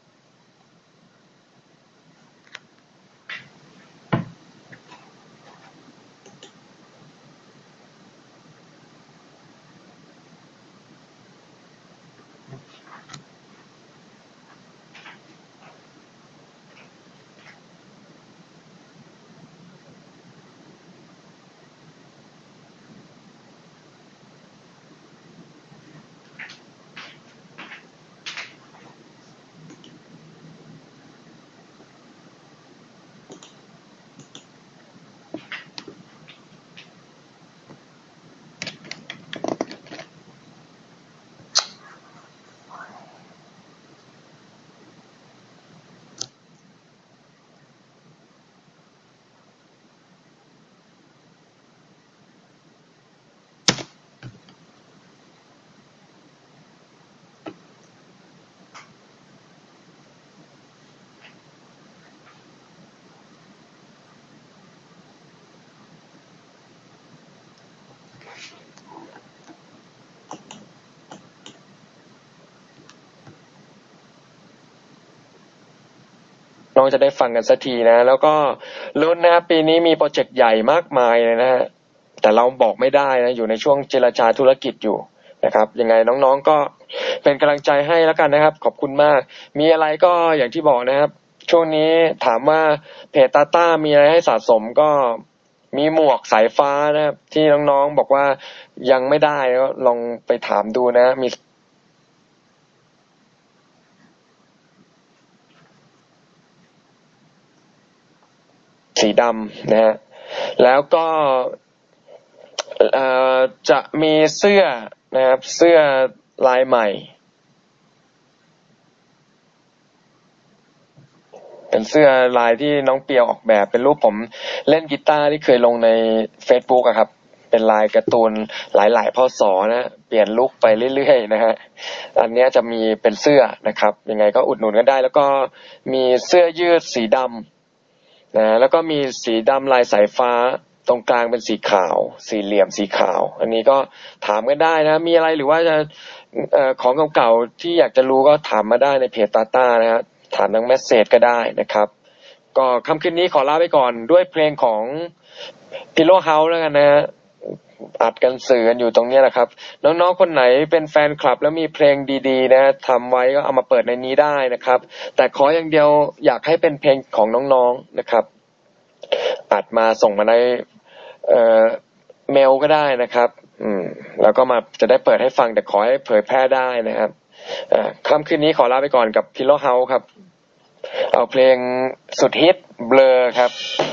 S2: น้องจะได้ฟังกันสักทีนะแล้วก็ลุ้นนะปีนี้มีโปรเจกต์ใหญ่มากมายเลยนะฮะแต่เราบอกไม่ได้นะอยู่ในช่วงเจรจาธุรกิจอยู่นะครับยังไงน้องๆก็เป็นกำลังใจให้แล้วกันนะครับขอบคุณมากมีอะไรก็อย่างที่บอกนะครับช่วงนี้ถามว่าเพจตาต้ามีอะไรให้สะสมก็มีหมวกสายฟ้านะครับที่น้องๆบอกว่ายังไม่ได้ก็ลองไปถามดูนะมีสีดำนะฮะแล้วก็เอ่อจะมีเสื้อนะครับเสื้อลายใหม่เป็นเสื้อลายที่น้องเปียวออกแบบเป็นรูปผมเล่นกีตาร์ที่เคยลงใน Facebook อะครับเป็นลายการ์ตูนหลายๆพศนะเปลี่ยนลุคไปเรื่อยๆนะฮะอันนี้จะมีเป็นเสื้อนะครับยังไงก็อุดหนุนกันได้แล้วก็มีเสื้อยืดสีดำนะแล้วก็มีสีดำลายสายฟ้าตรงกลางเป็นสีขาวสี่เหลี่ยมสีขาวอันนี้ก็ถามกันได้นะมีอะไรหรือว่าจะเอ่อของเก่าๆที่อยากจะรู้ก็ถามมาได้ในเพจตาต้านะฮะถามทางเมสเสจก็ได้นะครับก็ค่ำคืนนี้ขอลาไปก่อนด้วยเพลงของ Pillow House แล้วกันนะฮะอัดกันสื่อกันอยู่ตรงนี้แหละครับน้องๆคนไหนเป็นแฟนคลับแล้วมีเพลงดีๆนะทำไว้ก็เอามาเปิดในนี้ได้นะครับแต่ขออย่างเดียวอยากให้เป็นเพลงของน้องๆนะครับอัดมาส่งมาในเอ่อเมลก็ได้นะครับอืมแล้วก็มาจะได้เปิดให้ฟังแต่ขอให้เผยแพร่ได้นะครับอ่าค่ำคืนนี้ขอลาไปก่อนกับ Pillow House ครับเอาเพลงสุดฮิต Blur ครับ